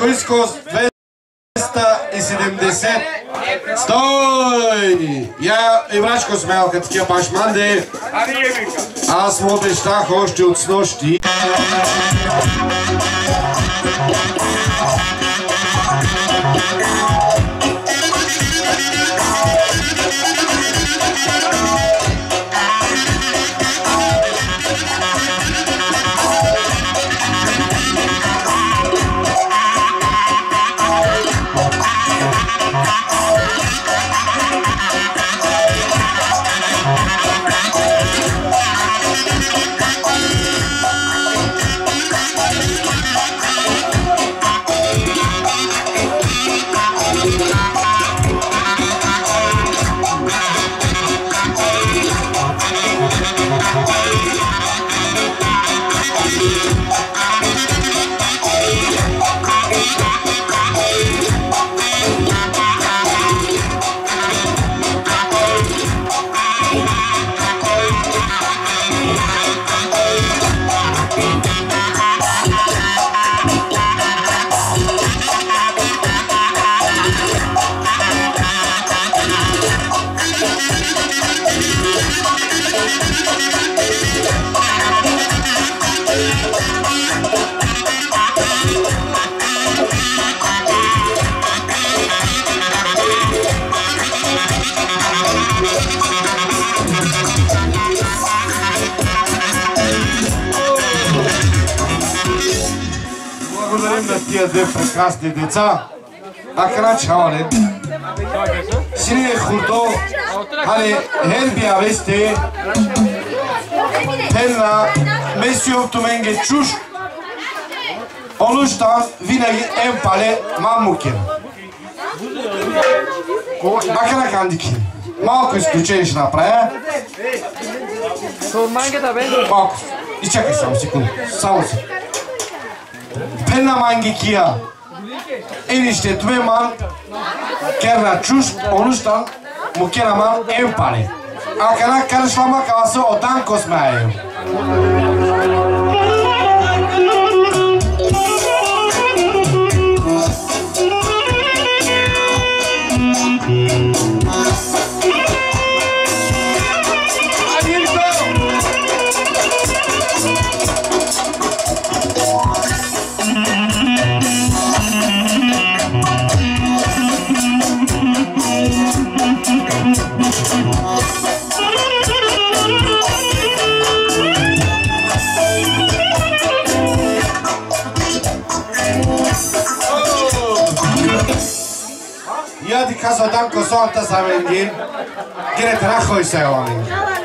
Coiscos двеста и седемдесет. Стой! Я и врачко смеял като такива пашманде. Аз му обещах още от снощи. Тия две прекрасни деца, акра чавале, сине хурдо, хали херби авесте, пенна, месиовто менге чуш, онуштан винаги емпале мамукен. Акра кандики. Малко изключение ще направя. Малко. Изчакай само секунда. Само си. Пенна манги кия. Енище две ман. Керна чуш. Онуштан му кена ман емпале. Акана каршлама каваса одан космеаю. Я ти казва Данко Сонта за Менгин. Гине трахой се он.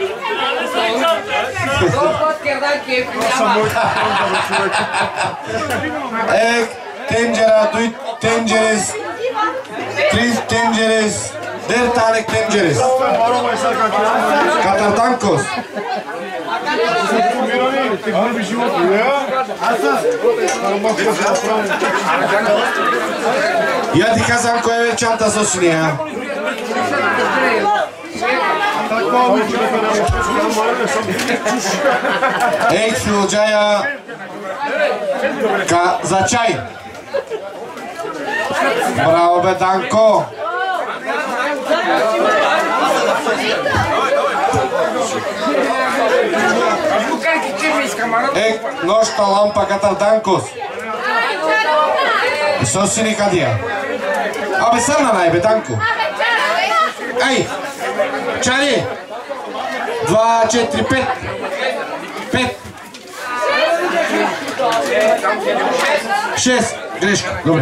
Ек, тенджера, дуй тенджерес. Три тенджерес. Дер танек тенджерес. Катар Данкос. Я ти казвам кое е вечерта с нея. Ей, случая за чай. Браво, бе, Данко. Ей, нощта лампа Катар Данкос. Сосини кадия. Абе, сърна най, бе, Данко. Ей, чари. Два, четири, пет. Пет. Шест. Грешка. Добре.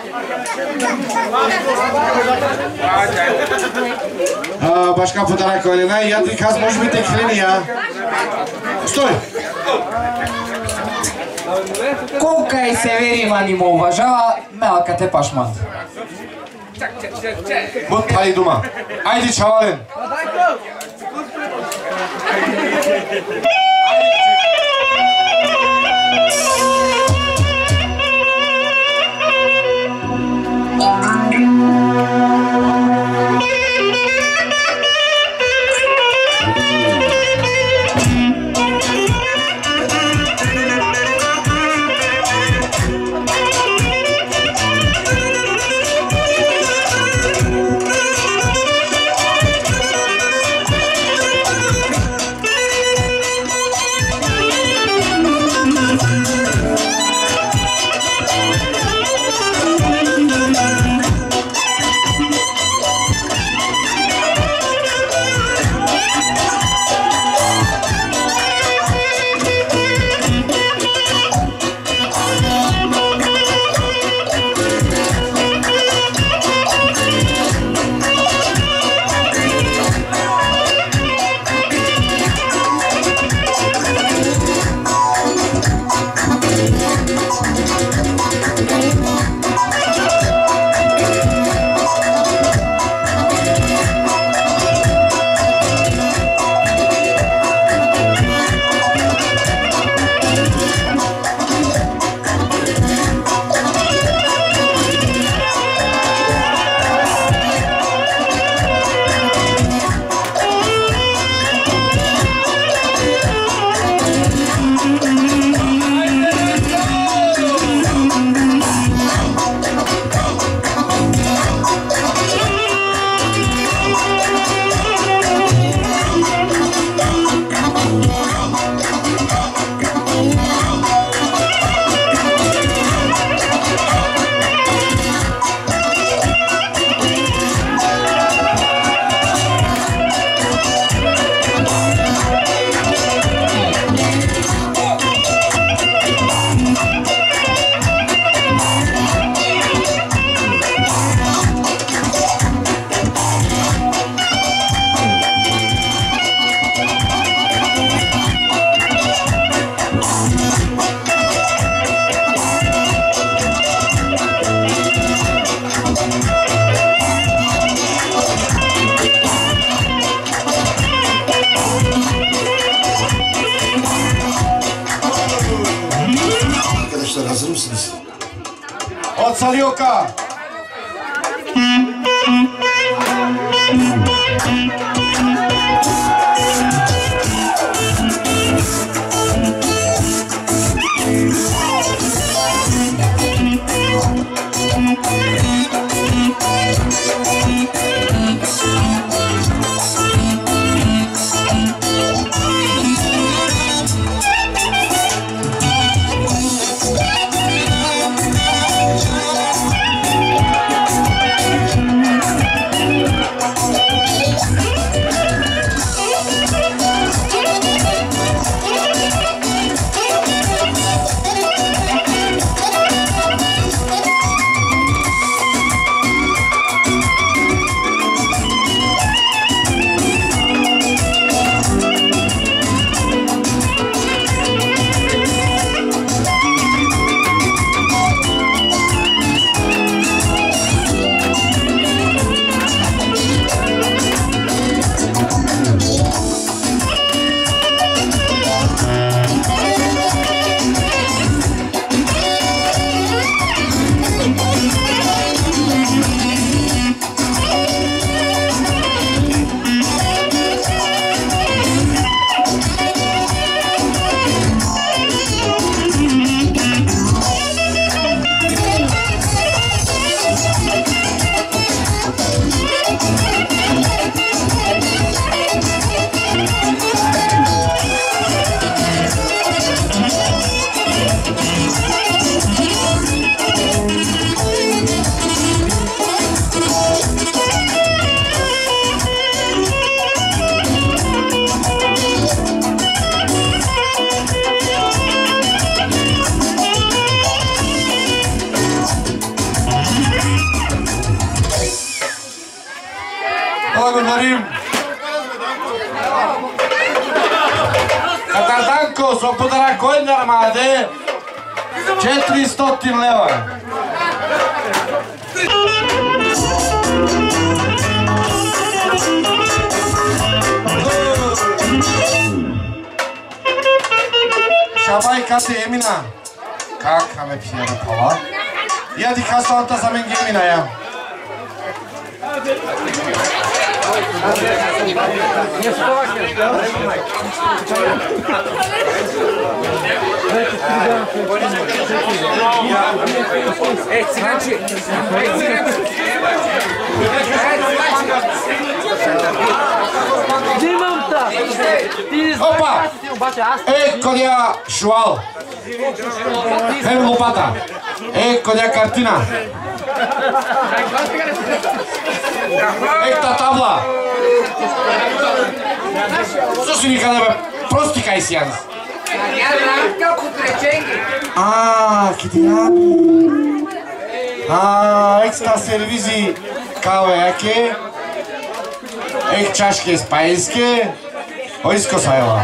Башка подарък Елена и Ядрик, аз може би те хления. Стой! Колка и Севери мани му уважава, мелка те пашман. Мут пали дома. Айде, чавален! Салиока. Благодарим. Катарданко, со подарак кој нормаде четиристотин лева. Шабайкате емина. Кака ме пијана пала. Ја ди касалата за мен ги емина ја. Ej, ciganči! Ej, ciganči! Димамта! Опа! Еко ја шуал. Ево лопата. Еко ја картина. Ек та табла. Што си никаде бе? Прости кај си јанис. А, ки ти раби. А, екста сервизи каве јаке. Ек чашке спајске. Ојско сајла.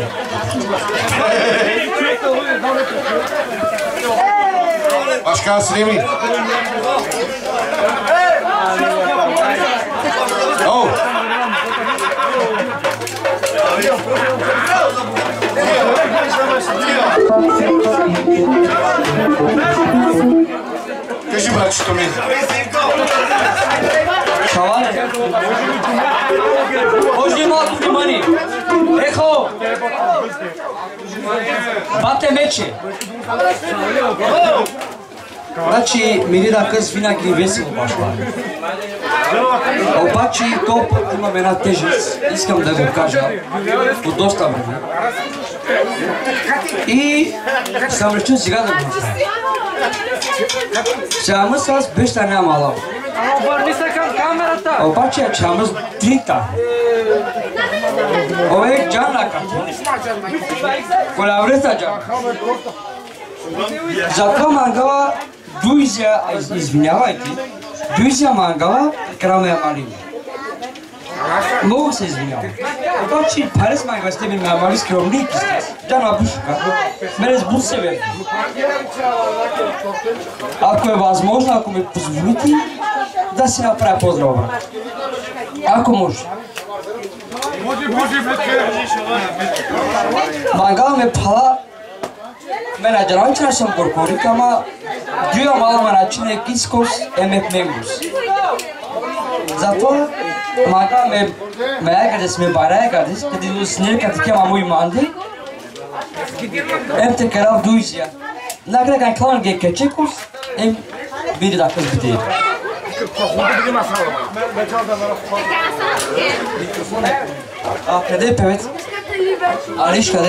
Башка среми. Оу. Кажи, братчето ми. Шалане. Може ли малко внимание? Ехо! Бате мече. Значи, Мирина къс винаги весело башла. Обаче този път имам една тежест. Искам да го кажа от доста време. И съм решил сега да го направя. Сега мъс аз беща нямала. Обърни се към камерата! Обаче чамъс трита. Овек джана като. Колявреса джана. Затова мангала дуизя, извинявайте, дуизя мангала краме малини. Много се извинявам. Обаче парес мангала сте ми мали скромники сте. Джана бушка. Мене сбуд се бе. Ако е възможно, ако ми позволите, да си направя поздрава, брат. Ако може. Мангала ме пала Menadžer čašam korporikama, dio malo manačine kiskos emek mengus. Zato maga me meagades me baragades, kadi lu snirka tike mamu imandi. Em te karav duizja. Nagra kan klan ge keçekos, em bir dakika bitir. Ah, kade pevet. Aliş kade.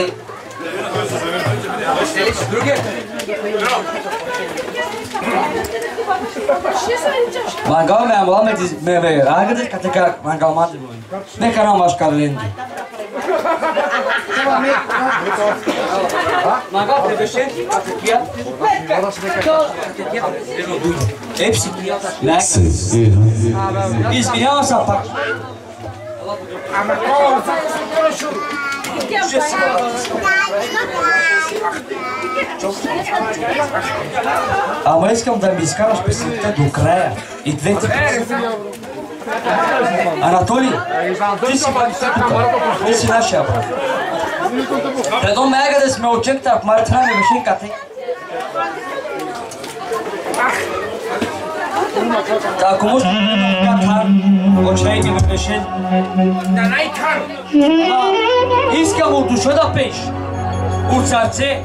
Mangal me amala me me me agades katekar mangal mandi boy. Ne kanam başkarlendi. Mangal prebeşen katekia. Hepsi. İzmir sapa. Ama kol konuşur. Ама искам да ми изкараш песента до края. И двете песента. Анатолий, ти си, ти си нашия брат. Предо мега да сме очекта, ако Мартина ми беше кате. Ако може да катан, очай ми беше. Да най-кар. Искам от душа да пееш. От сърце.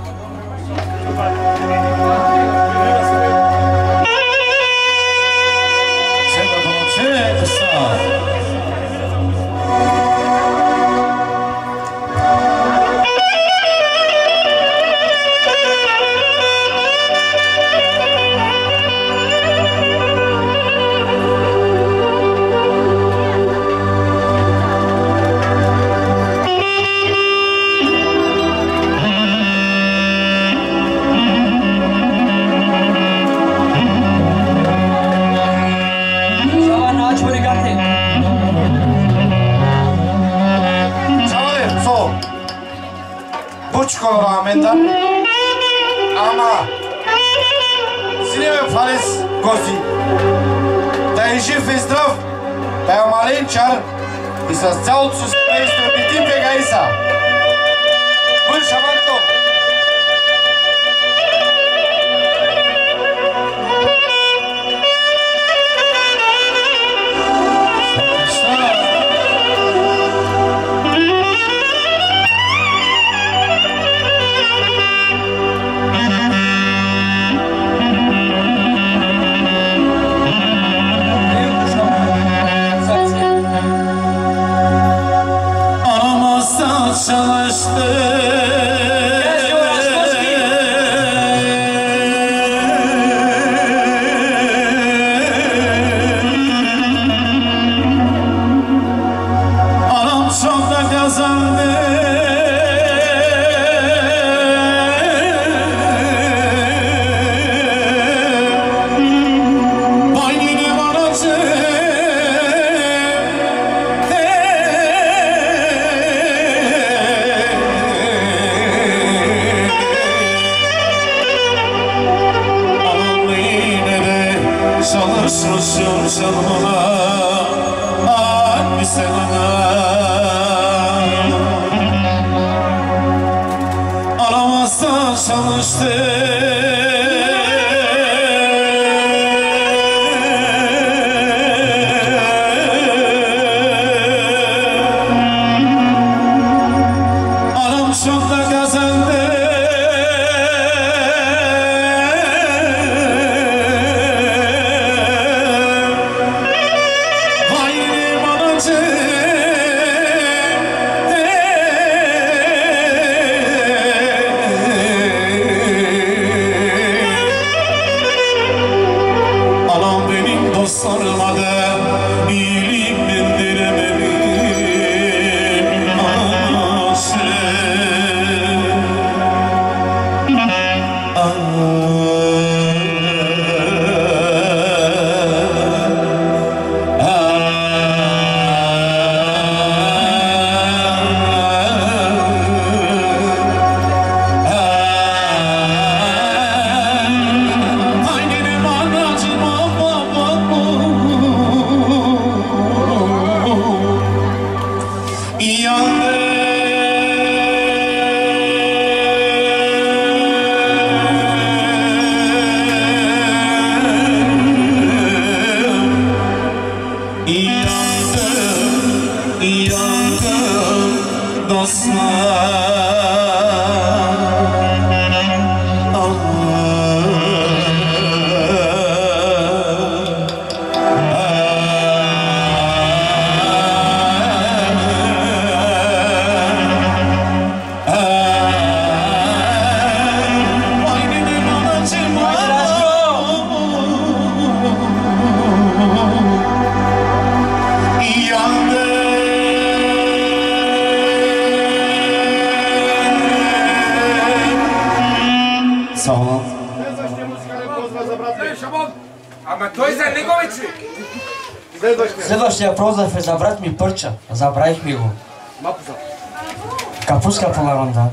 Rağmenden ama sinema Paris gosti da je živ i zdrav, da je malenčar i sa celcu semejstvom biti pegajsa. Bun šamanto. Yandım, yandım dostlar. Sağ olun. Ама той за неговици! Следващия прозрав е за брат ми Пърча. Забравихме го. Капуска по лаванда.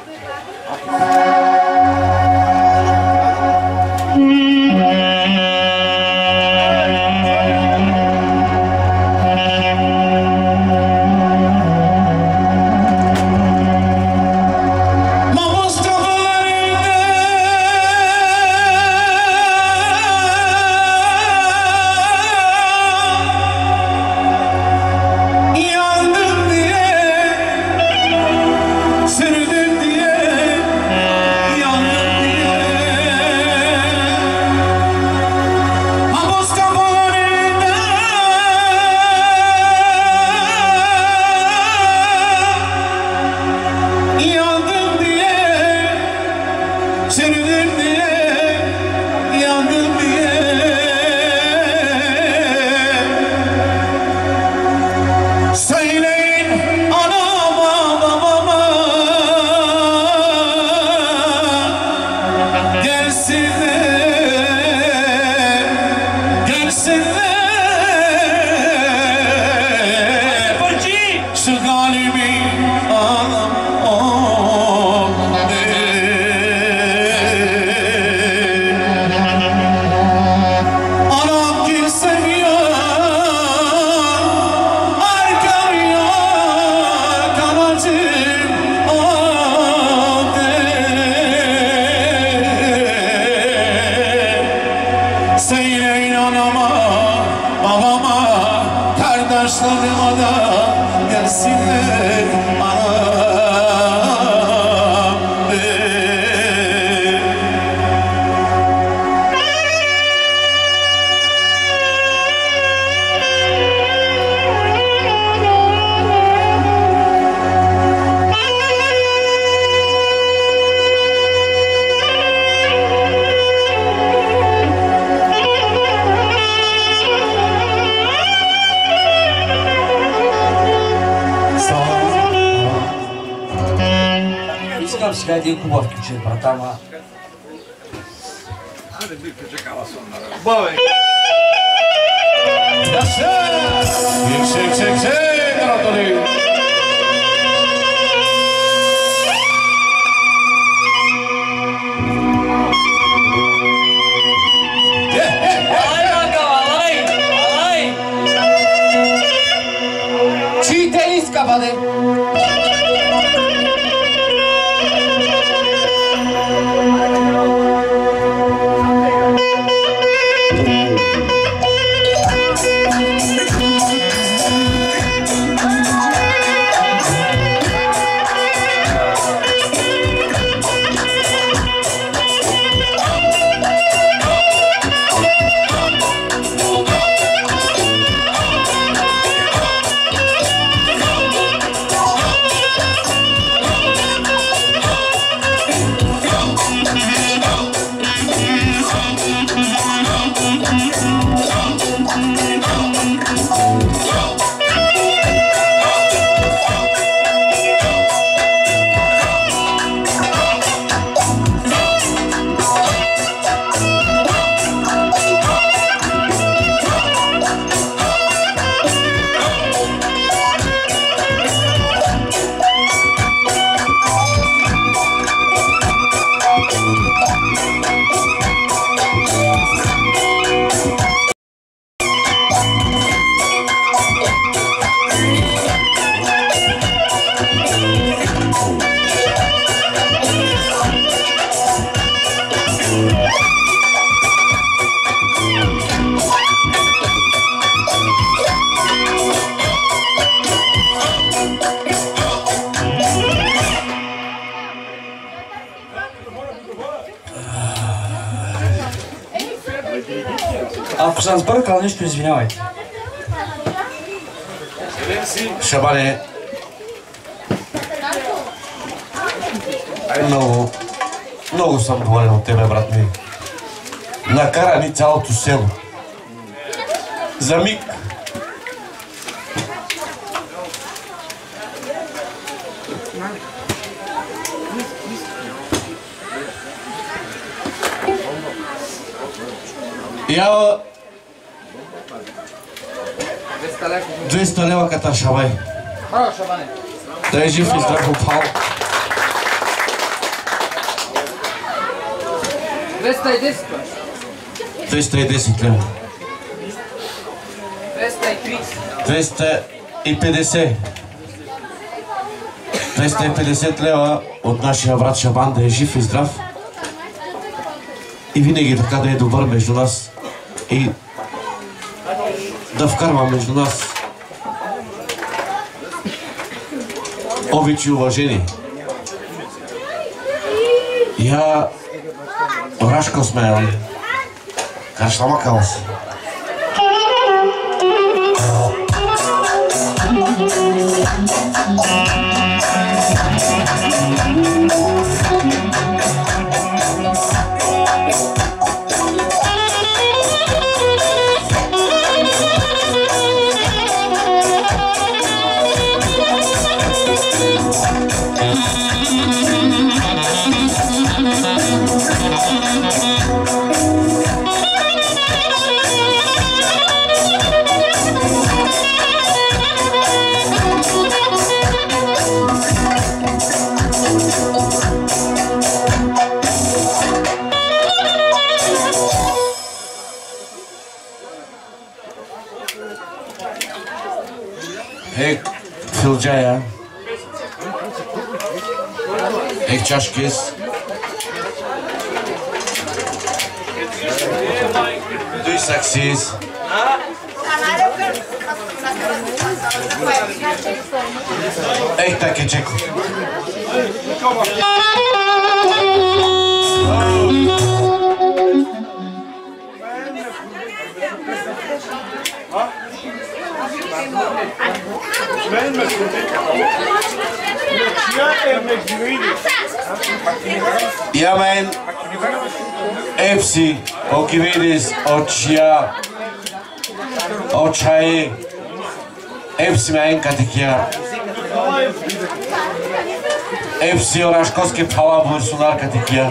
Сега един хубав ключен, брата, ама... Хайде, бивка, чекава съм на ръка. Бабе! Да се! Чек, чек, чек, Анатолий! Алай, бака, алай! Алай! Чиите иска, бъде! съм сбъркал нещо, извинявайте. Шабане, много, много съм доволен от тебе, брат ми. Накара ни цялото село. За миг я двеста лева ката Шабай. Браво, Шабане. Да е жив и здрав опал. двеста и десет. двеста и десет лева. двеста и тридесет. двеста и петдесет. двеста и петдесет лева от нашия брат Шабан да е жив и здрав. И винаги така да е добър между нас. И да вкарва между нас обич и уважение. Я Орашко смеял. Каршлама калас. Ек филджая, ек чашкес, дуй саксис, ек таке чеко. Ja, mein Epsi, Okividis, Ochia, Ochai, Epsi, mein Katikia, Epsi, Orashkoski, Pała, Bursunar, Katikia.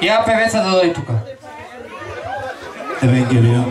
Ia pe veța de doi tucă. Evanghelia.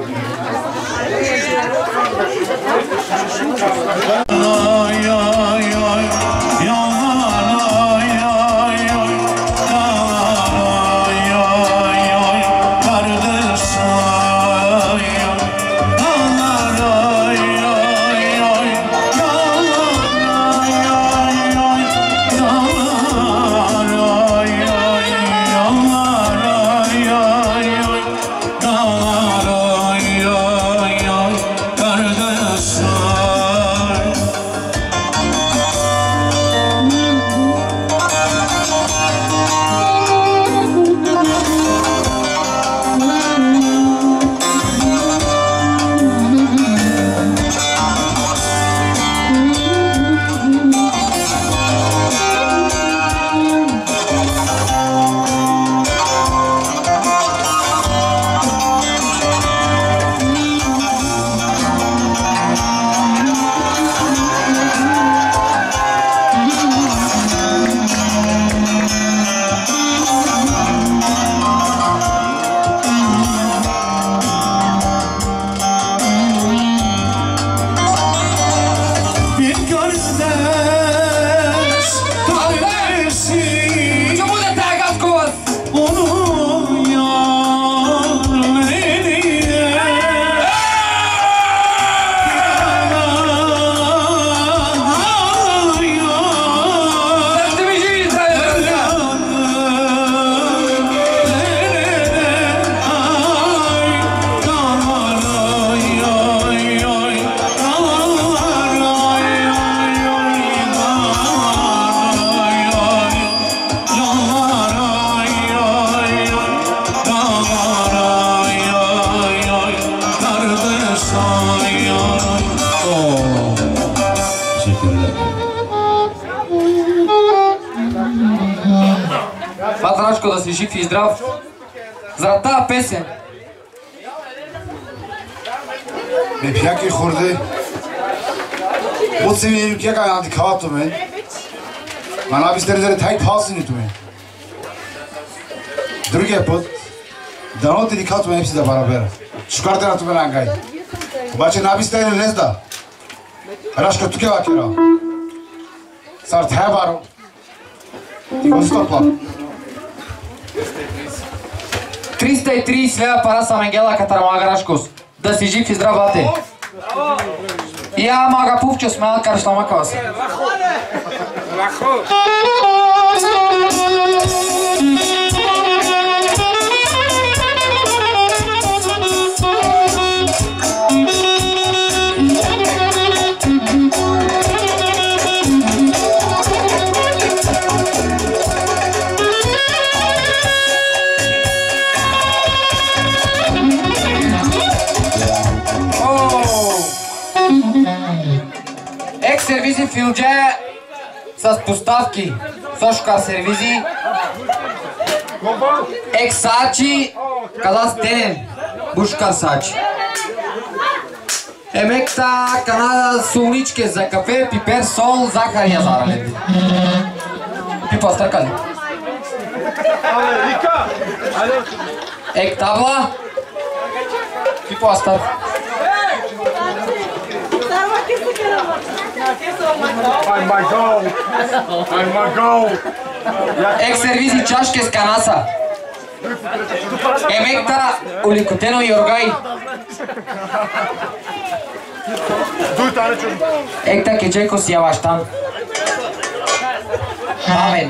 Patrașco, da si živ i zdrav. Zara ta pesen. Me pjaki khurde. Mutsi mi pjaka anti khavato me. Mana bistere zare thai phasini tume. Drugi pot. Danoti dikhato me hepsi da baraber. Shukarte na tume langai. Bache na bistere lezda. Rashko tu ke vakera. Sar thai baro. Digo stopla. tриста и тридесет лева пара съм Ангела Катарама Грашкос. Да си жив и здрав, бате. Я мага пувчо смел каршлама каса. Екс-сервизи филдже с поставки. Сошка сервизи. Екс-сачи. Каза стенен. Бушкар сачи. Емекта канада суничке за кафе, пипер, сол, захар я зарален. Пипа стакали. Ек табла. Пипа стак. Екс-сервизи чашки с канаса. Емекта уликотено йоргай. Екта кечеко си яваштан. Амен.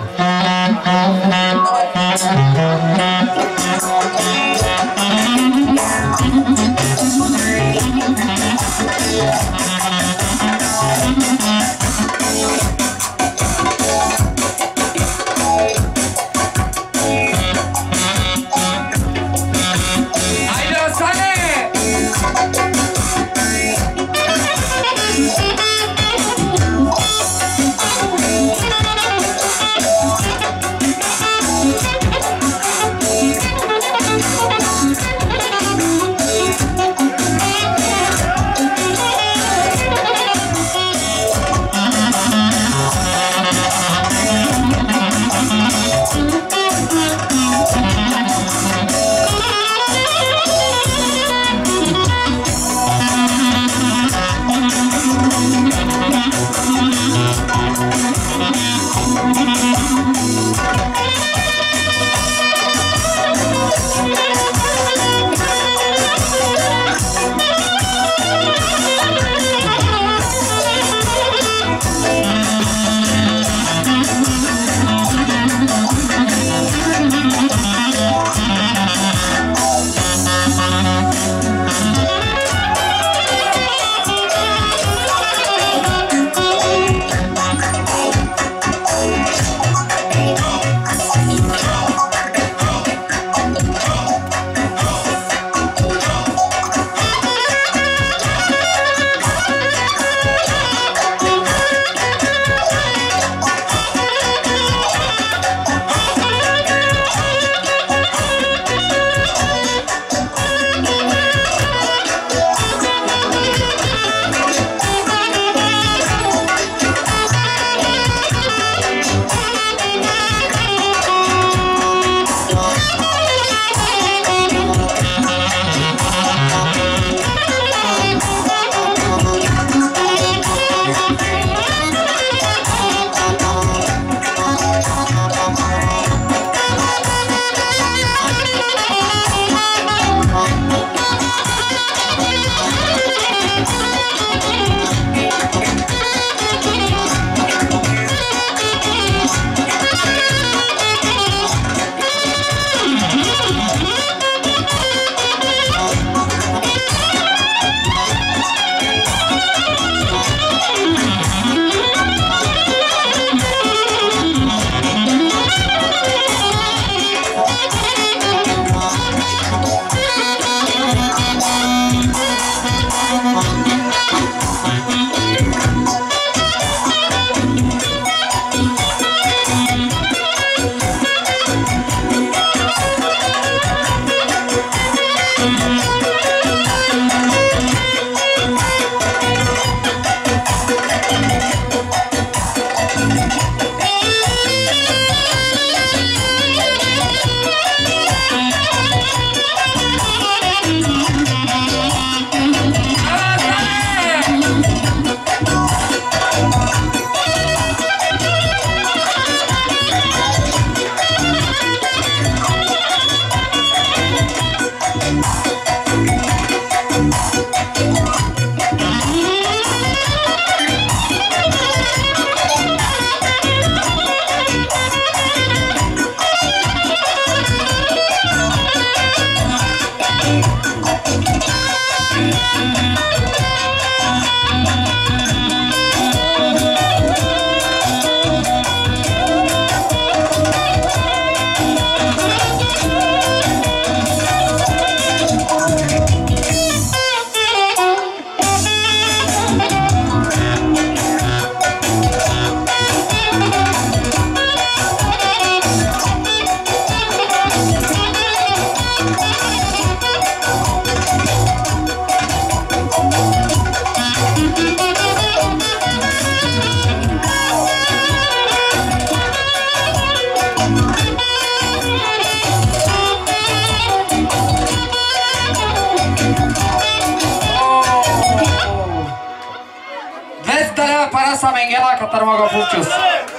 Parasa Menghela, Catarmaga Purcius.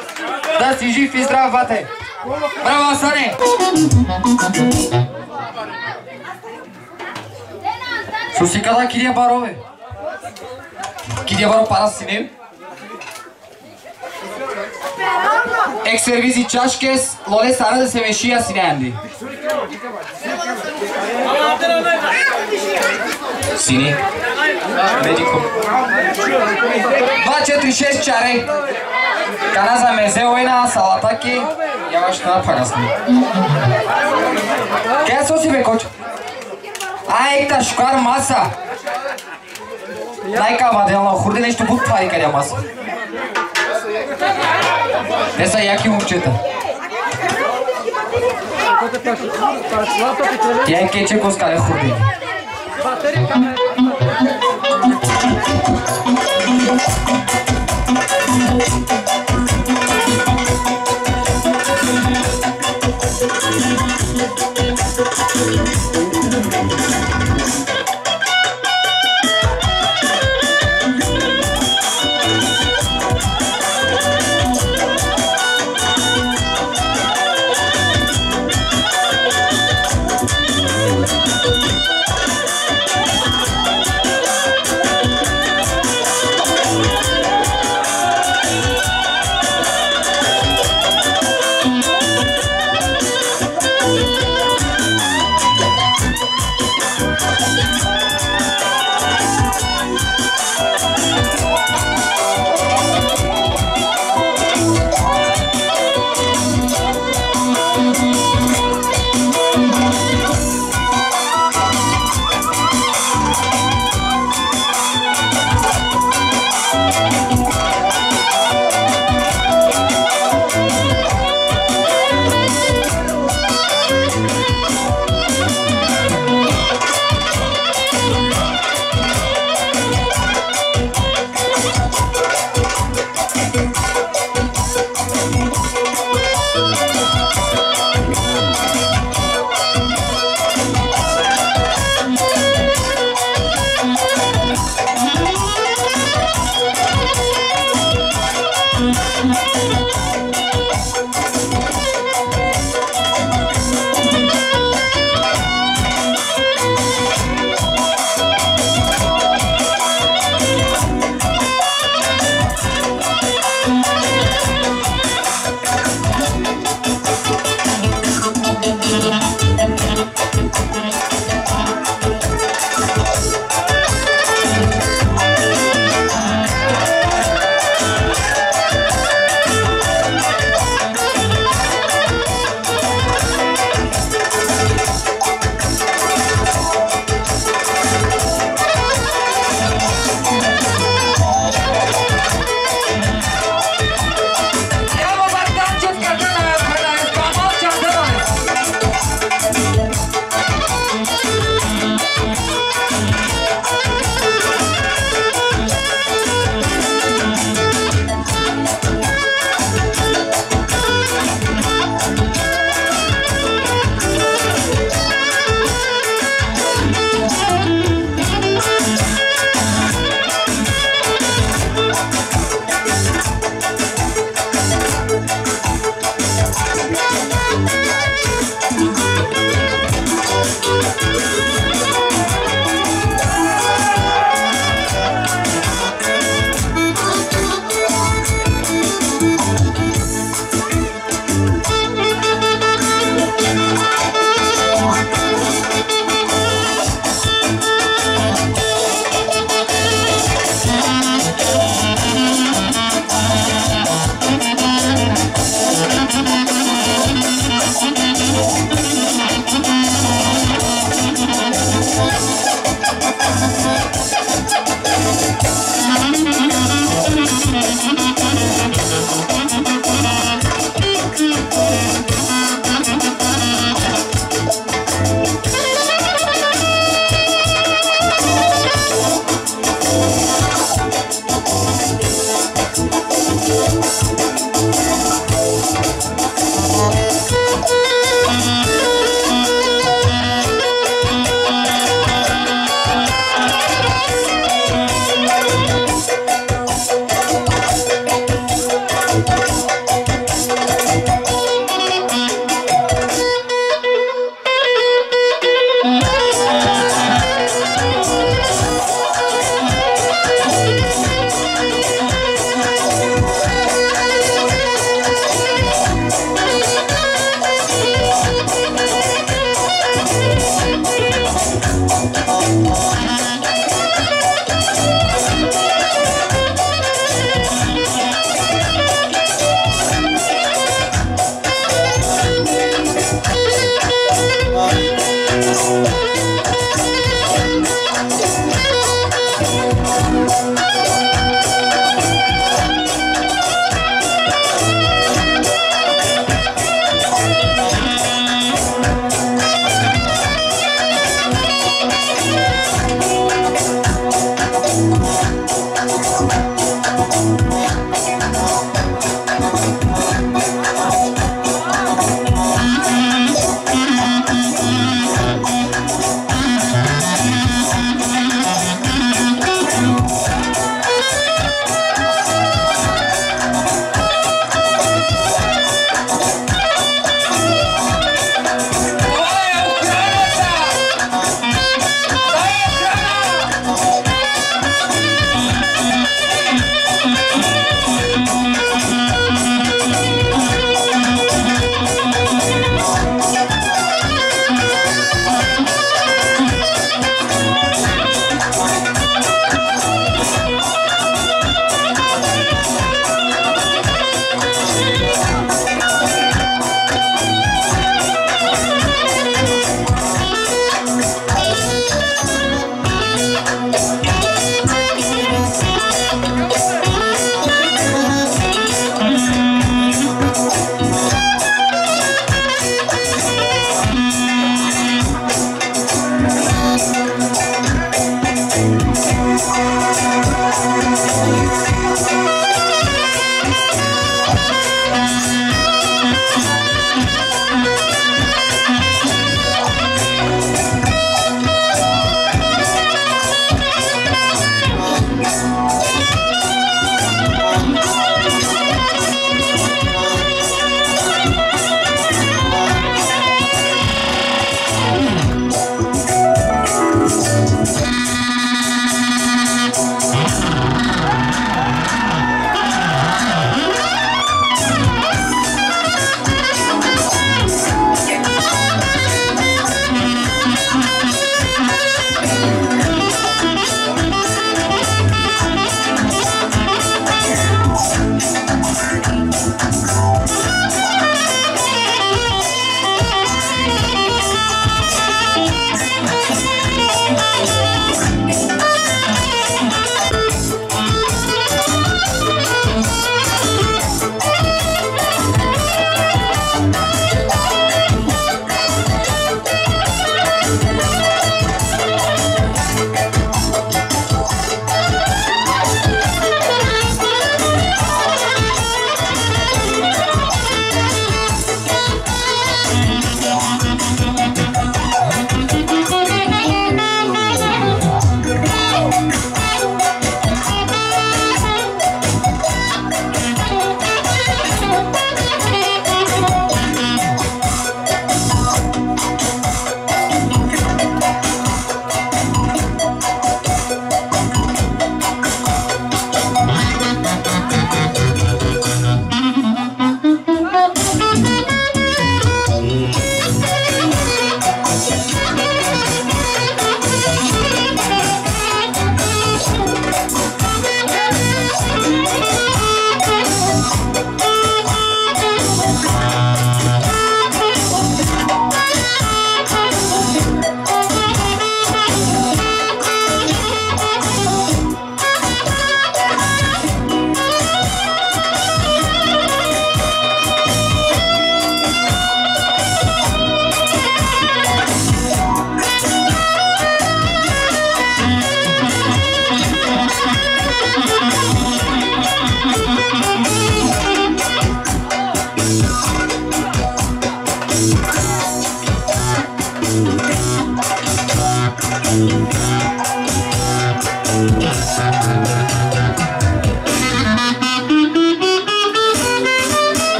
Da si ži, fi zdrav, vate. Bravo, Asane. Što si kada kirje barove? Kirje baro para sinem? Ex servizi čaškes, lole sara da se mešija sineandi. Sini? Medico. dva četiri šest čare. Kana za mezeovina, salataki. Ja vaš na pagasni. Kje so si bekoč? A ekta škar masa. Najka madelno, hurde nešto bud tvari kad je masa. Ne sa jaki momčeta. Ja je keče koskale hurde.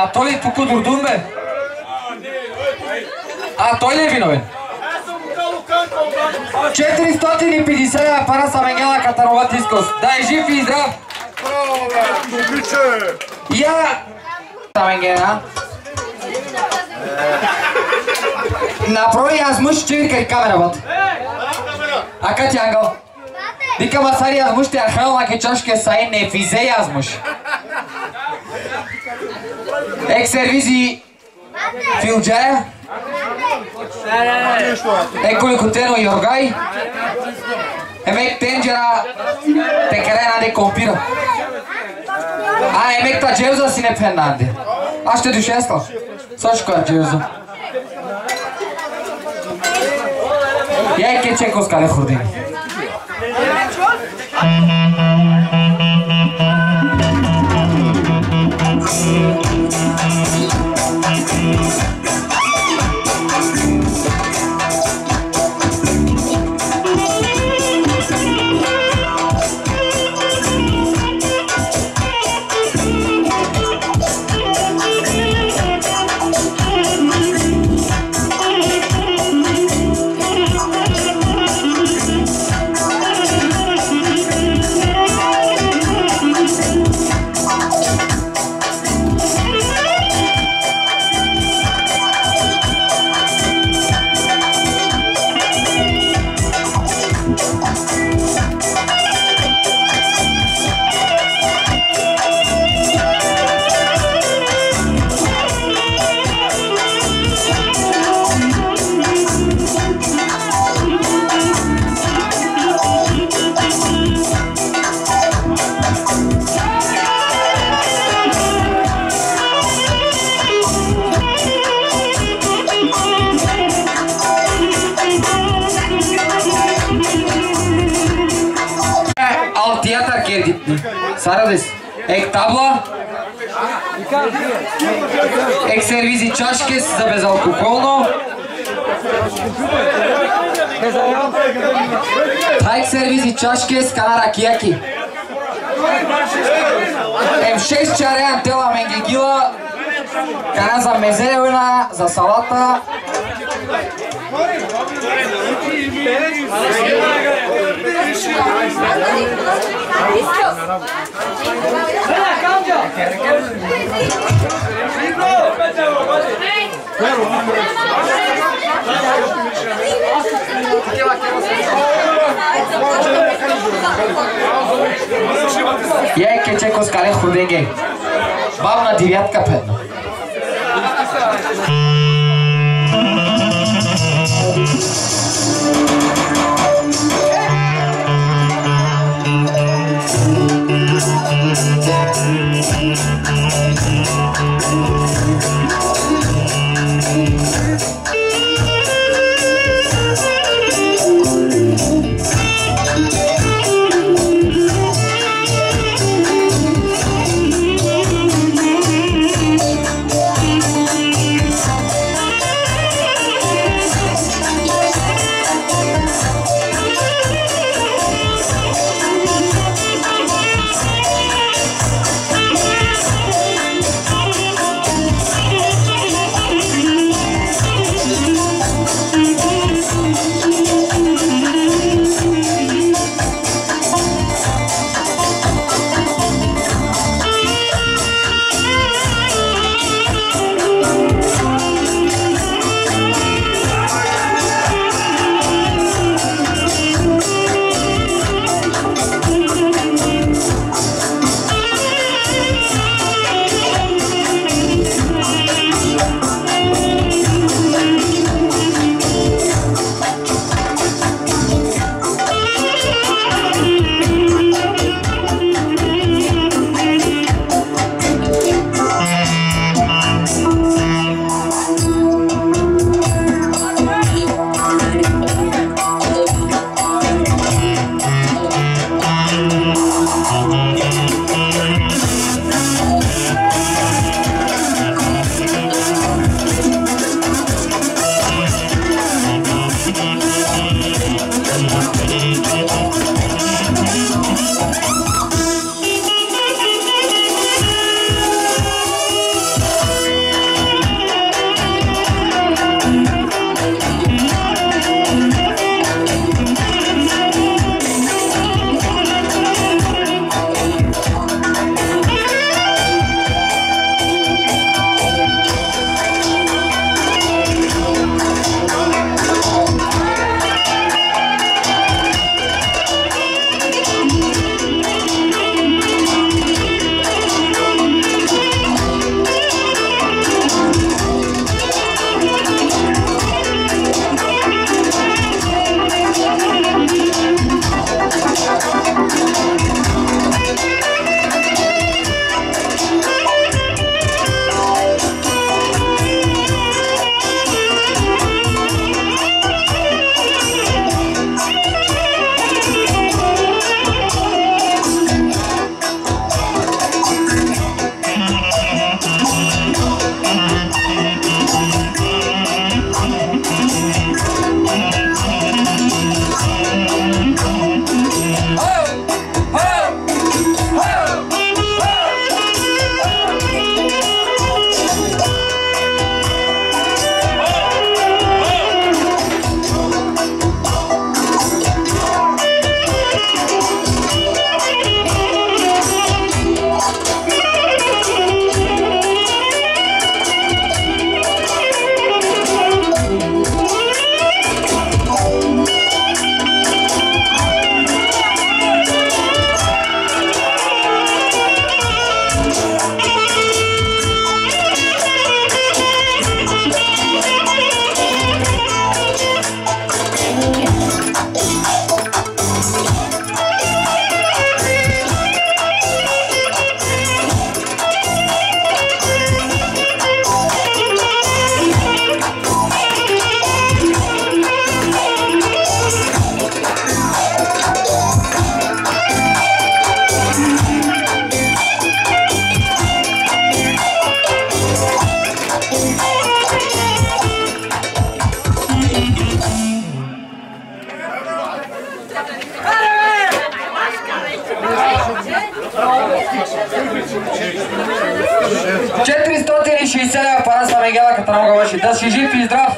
А той ли тук дурдун, бе? А той ли е виновен? четиристотин и петдесет лева пара са Менгела Катарова Тискос. Да е жив и здрав! Я... Са Менгела. Направи аз мъж, че викай камера, бат. А къде ангъл? Вика масари аз мъж, те архал на кечашке сай не физе аз мъж. Ек сервизи Филджая. Ecco il conteno Yorgai. Emek tenjera tekerena de compira. Ah, emek ta Jeuza sine Fernande. Acho que duše sto. Soš ko Jeuza. Je ke čeko skale hurdi. Sarades, ек табла, ек сервизи чашки за безалкохолно, ек сервизи чашки с канара кияки, ем шест чареан тела менгегила, кана за мезелевина, за салата, Я ке чеко скале худеге. Бавна девятка педно. și Iselea, aparați la Megheala, că t-am rugat și dați și zi, fiți zdrav!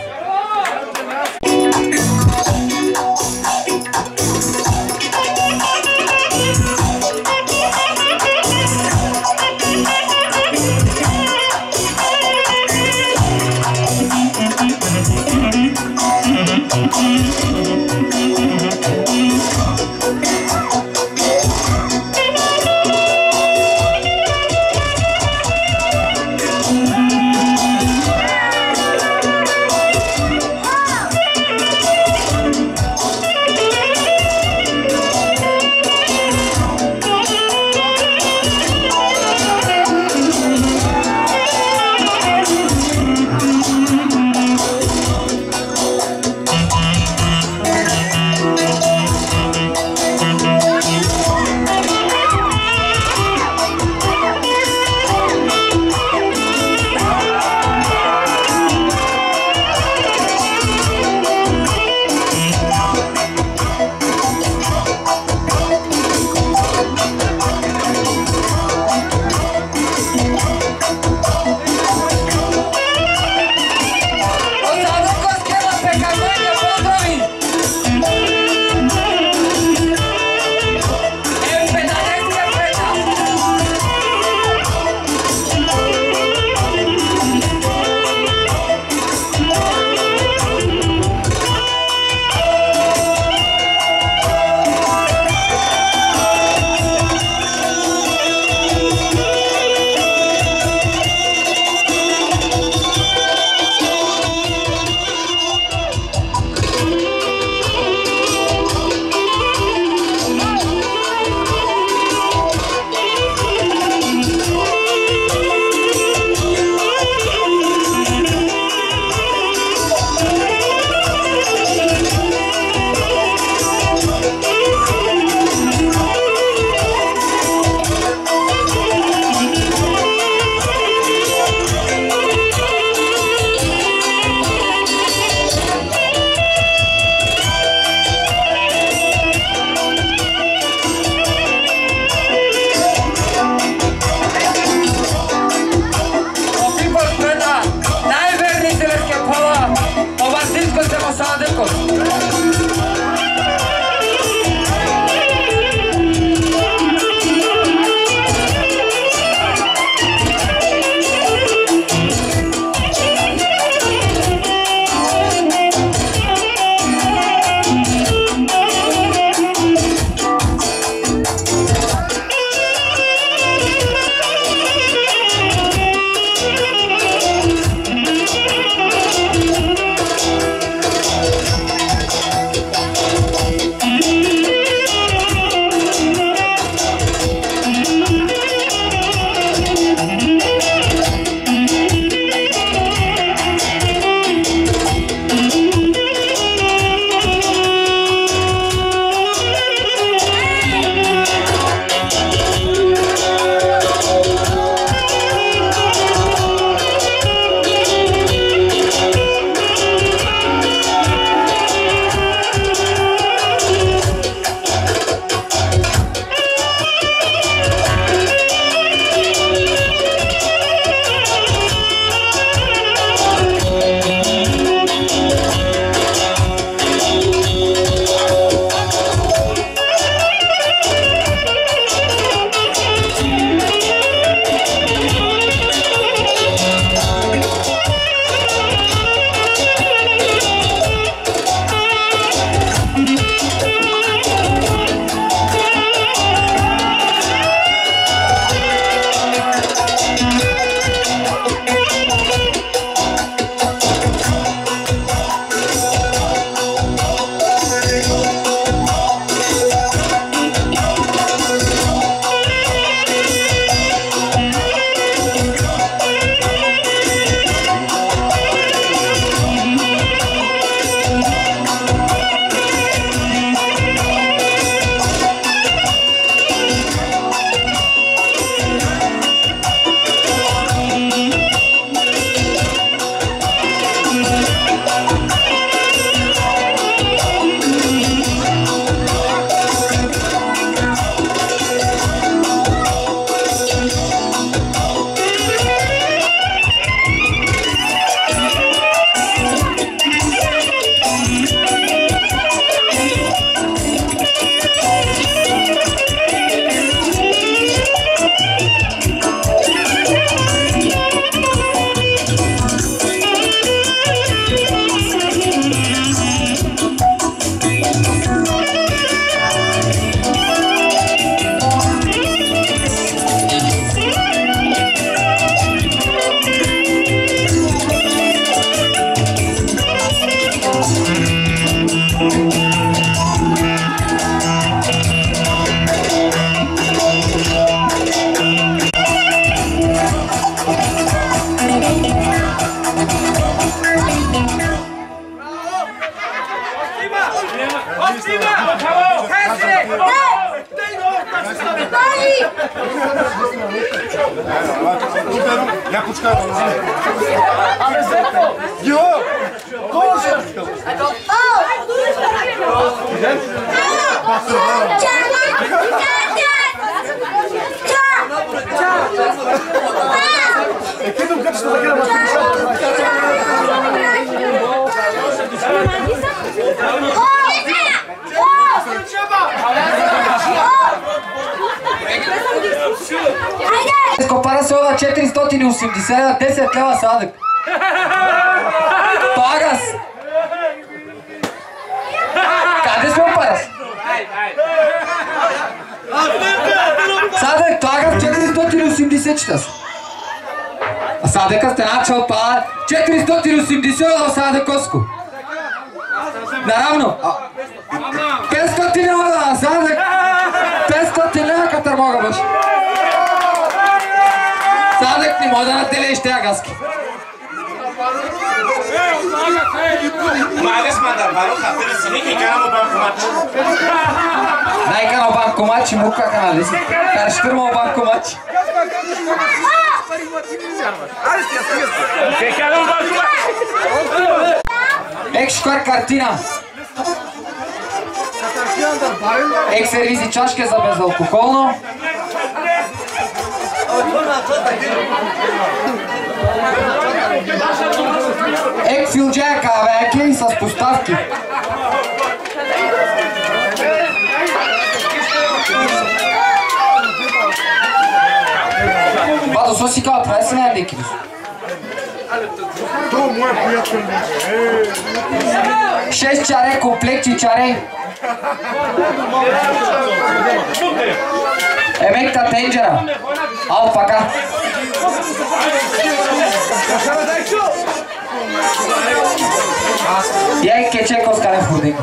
Jakучka, ale zepnął! Jo! Kosze! Kiedy ukaż to zagra na Compara se ova четиристотин и осемдесет, десет лева Садък. Пагас! Къде сме Пагас? Садък, Пагас четиристотин и осемдесет читас. А Садъка сте начал па четиристотин и осемдесет лева Садъковско. Наравно. петстотин лева Садък. петстотин лева катър мога бъш. Садък не мога да наделеш тея газки. Мадес Мандарбаро, хатери си ники канал банкомат. Най канал банкомат, че мука канал ли си? Караш фирма банкомат. Ек шквар картина. Ек сервизи чашка за безалкохолно. Ек филджая кавеки с поставки. Бадо, со си кава, това е си не е шест чаре, комплекти чаре. Емекта тенджера. Алпака. Я и кече коскане в худик.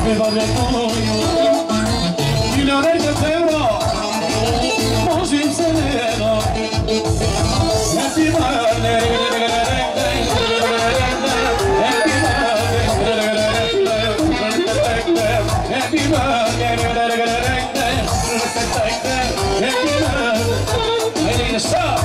beba de pollo, millones de euros, no sin sereno. Happy birthday, happy birthday, happy birthday. I need a stop.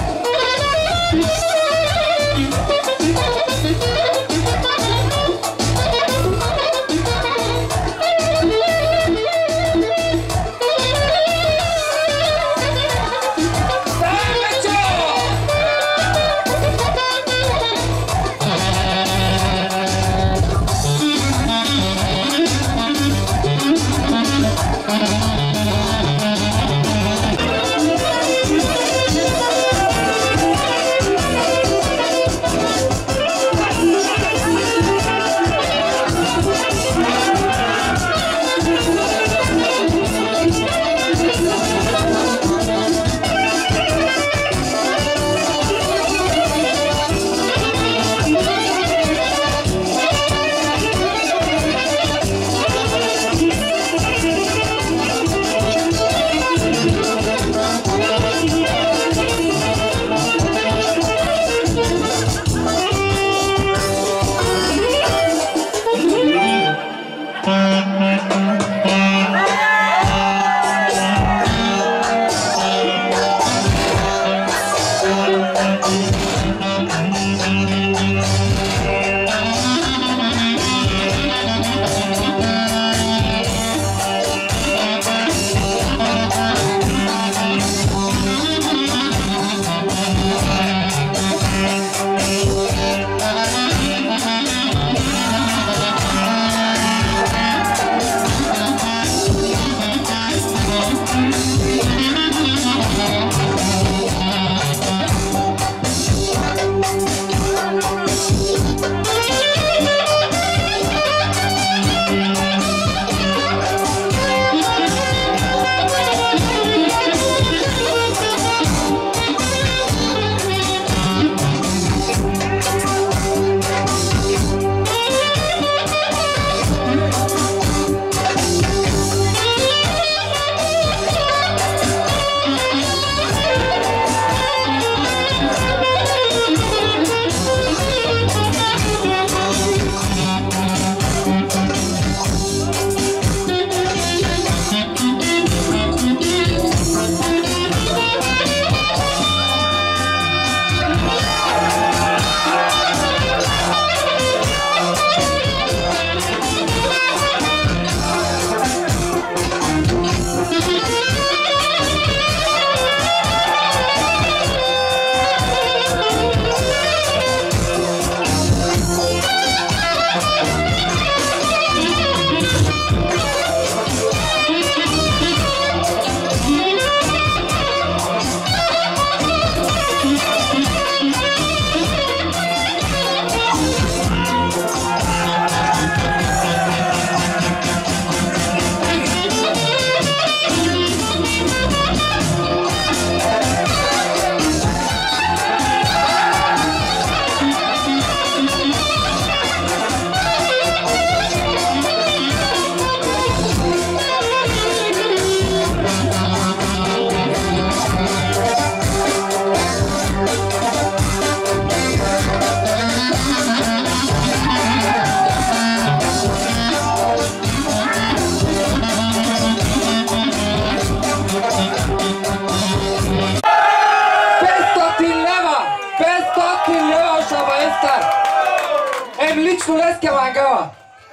лично Леска Мангала.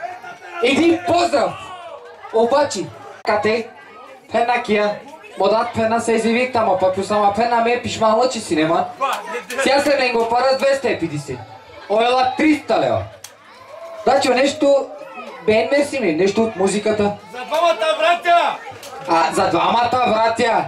Един поздрав! Обаче, кате, пена кия, модат пена се изявих тама, па пюсама пена ме пишмала, че си нема. Сега се не го пара двеста и петдесет. Оела триста лева. Значи нещо, бен мерси ми, нещо от музиката. За двамата братя! А, за двамата братя!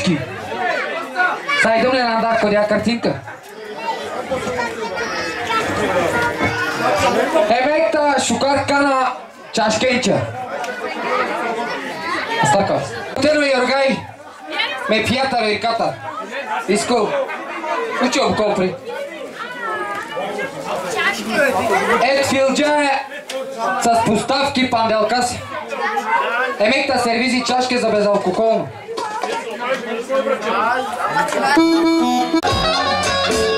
чашки. Сай, домле нам да кодя картинка. Емекта шукаркана чашкенча. Астарка. Тену Йоргай. Ме пиятаро и ката. Иско. Учом компри. Ет филджа с поставки панделкаси. Емекта сервизи чашки за безалкохолно.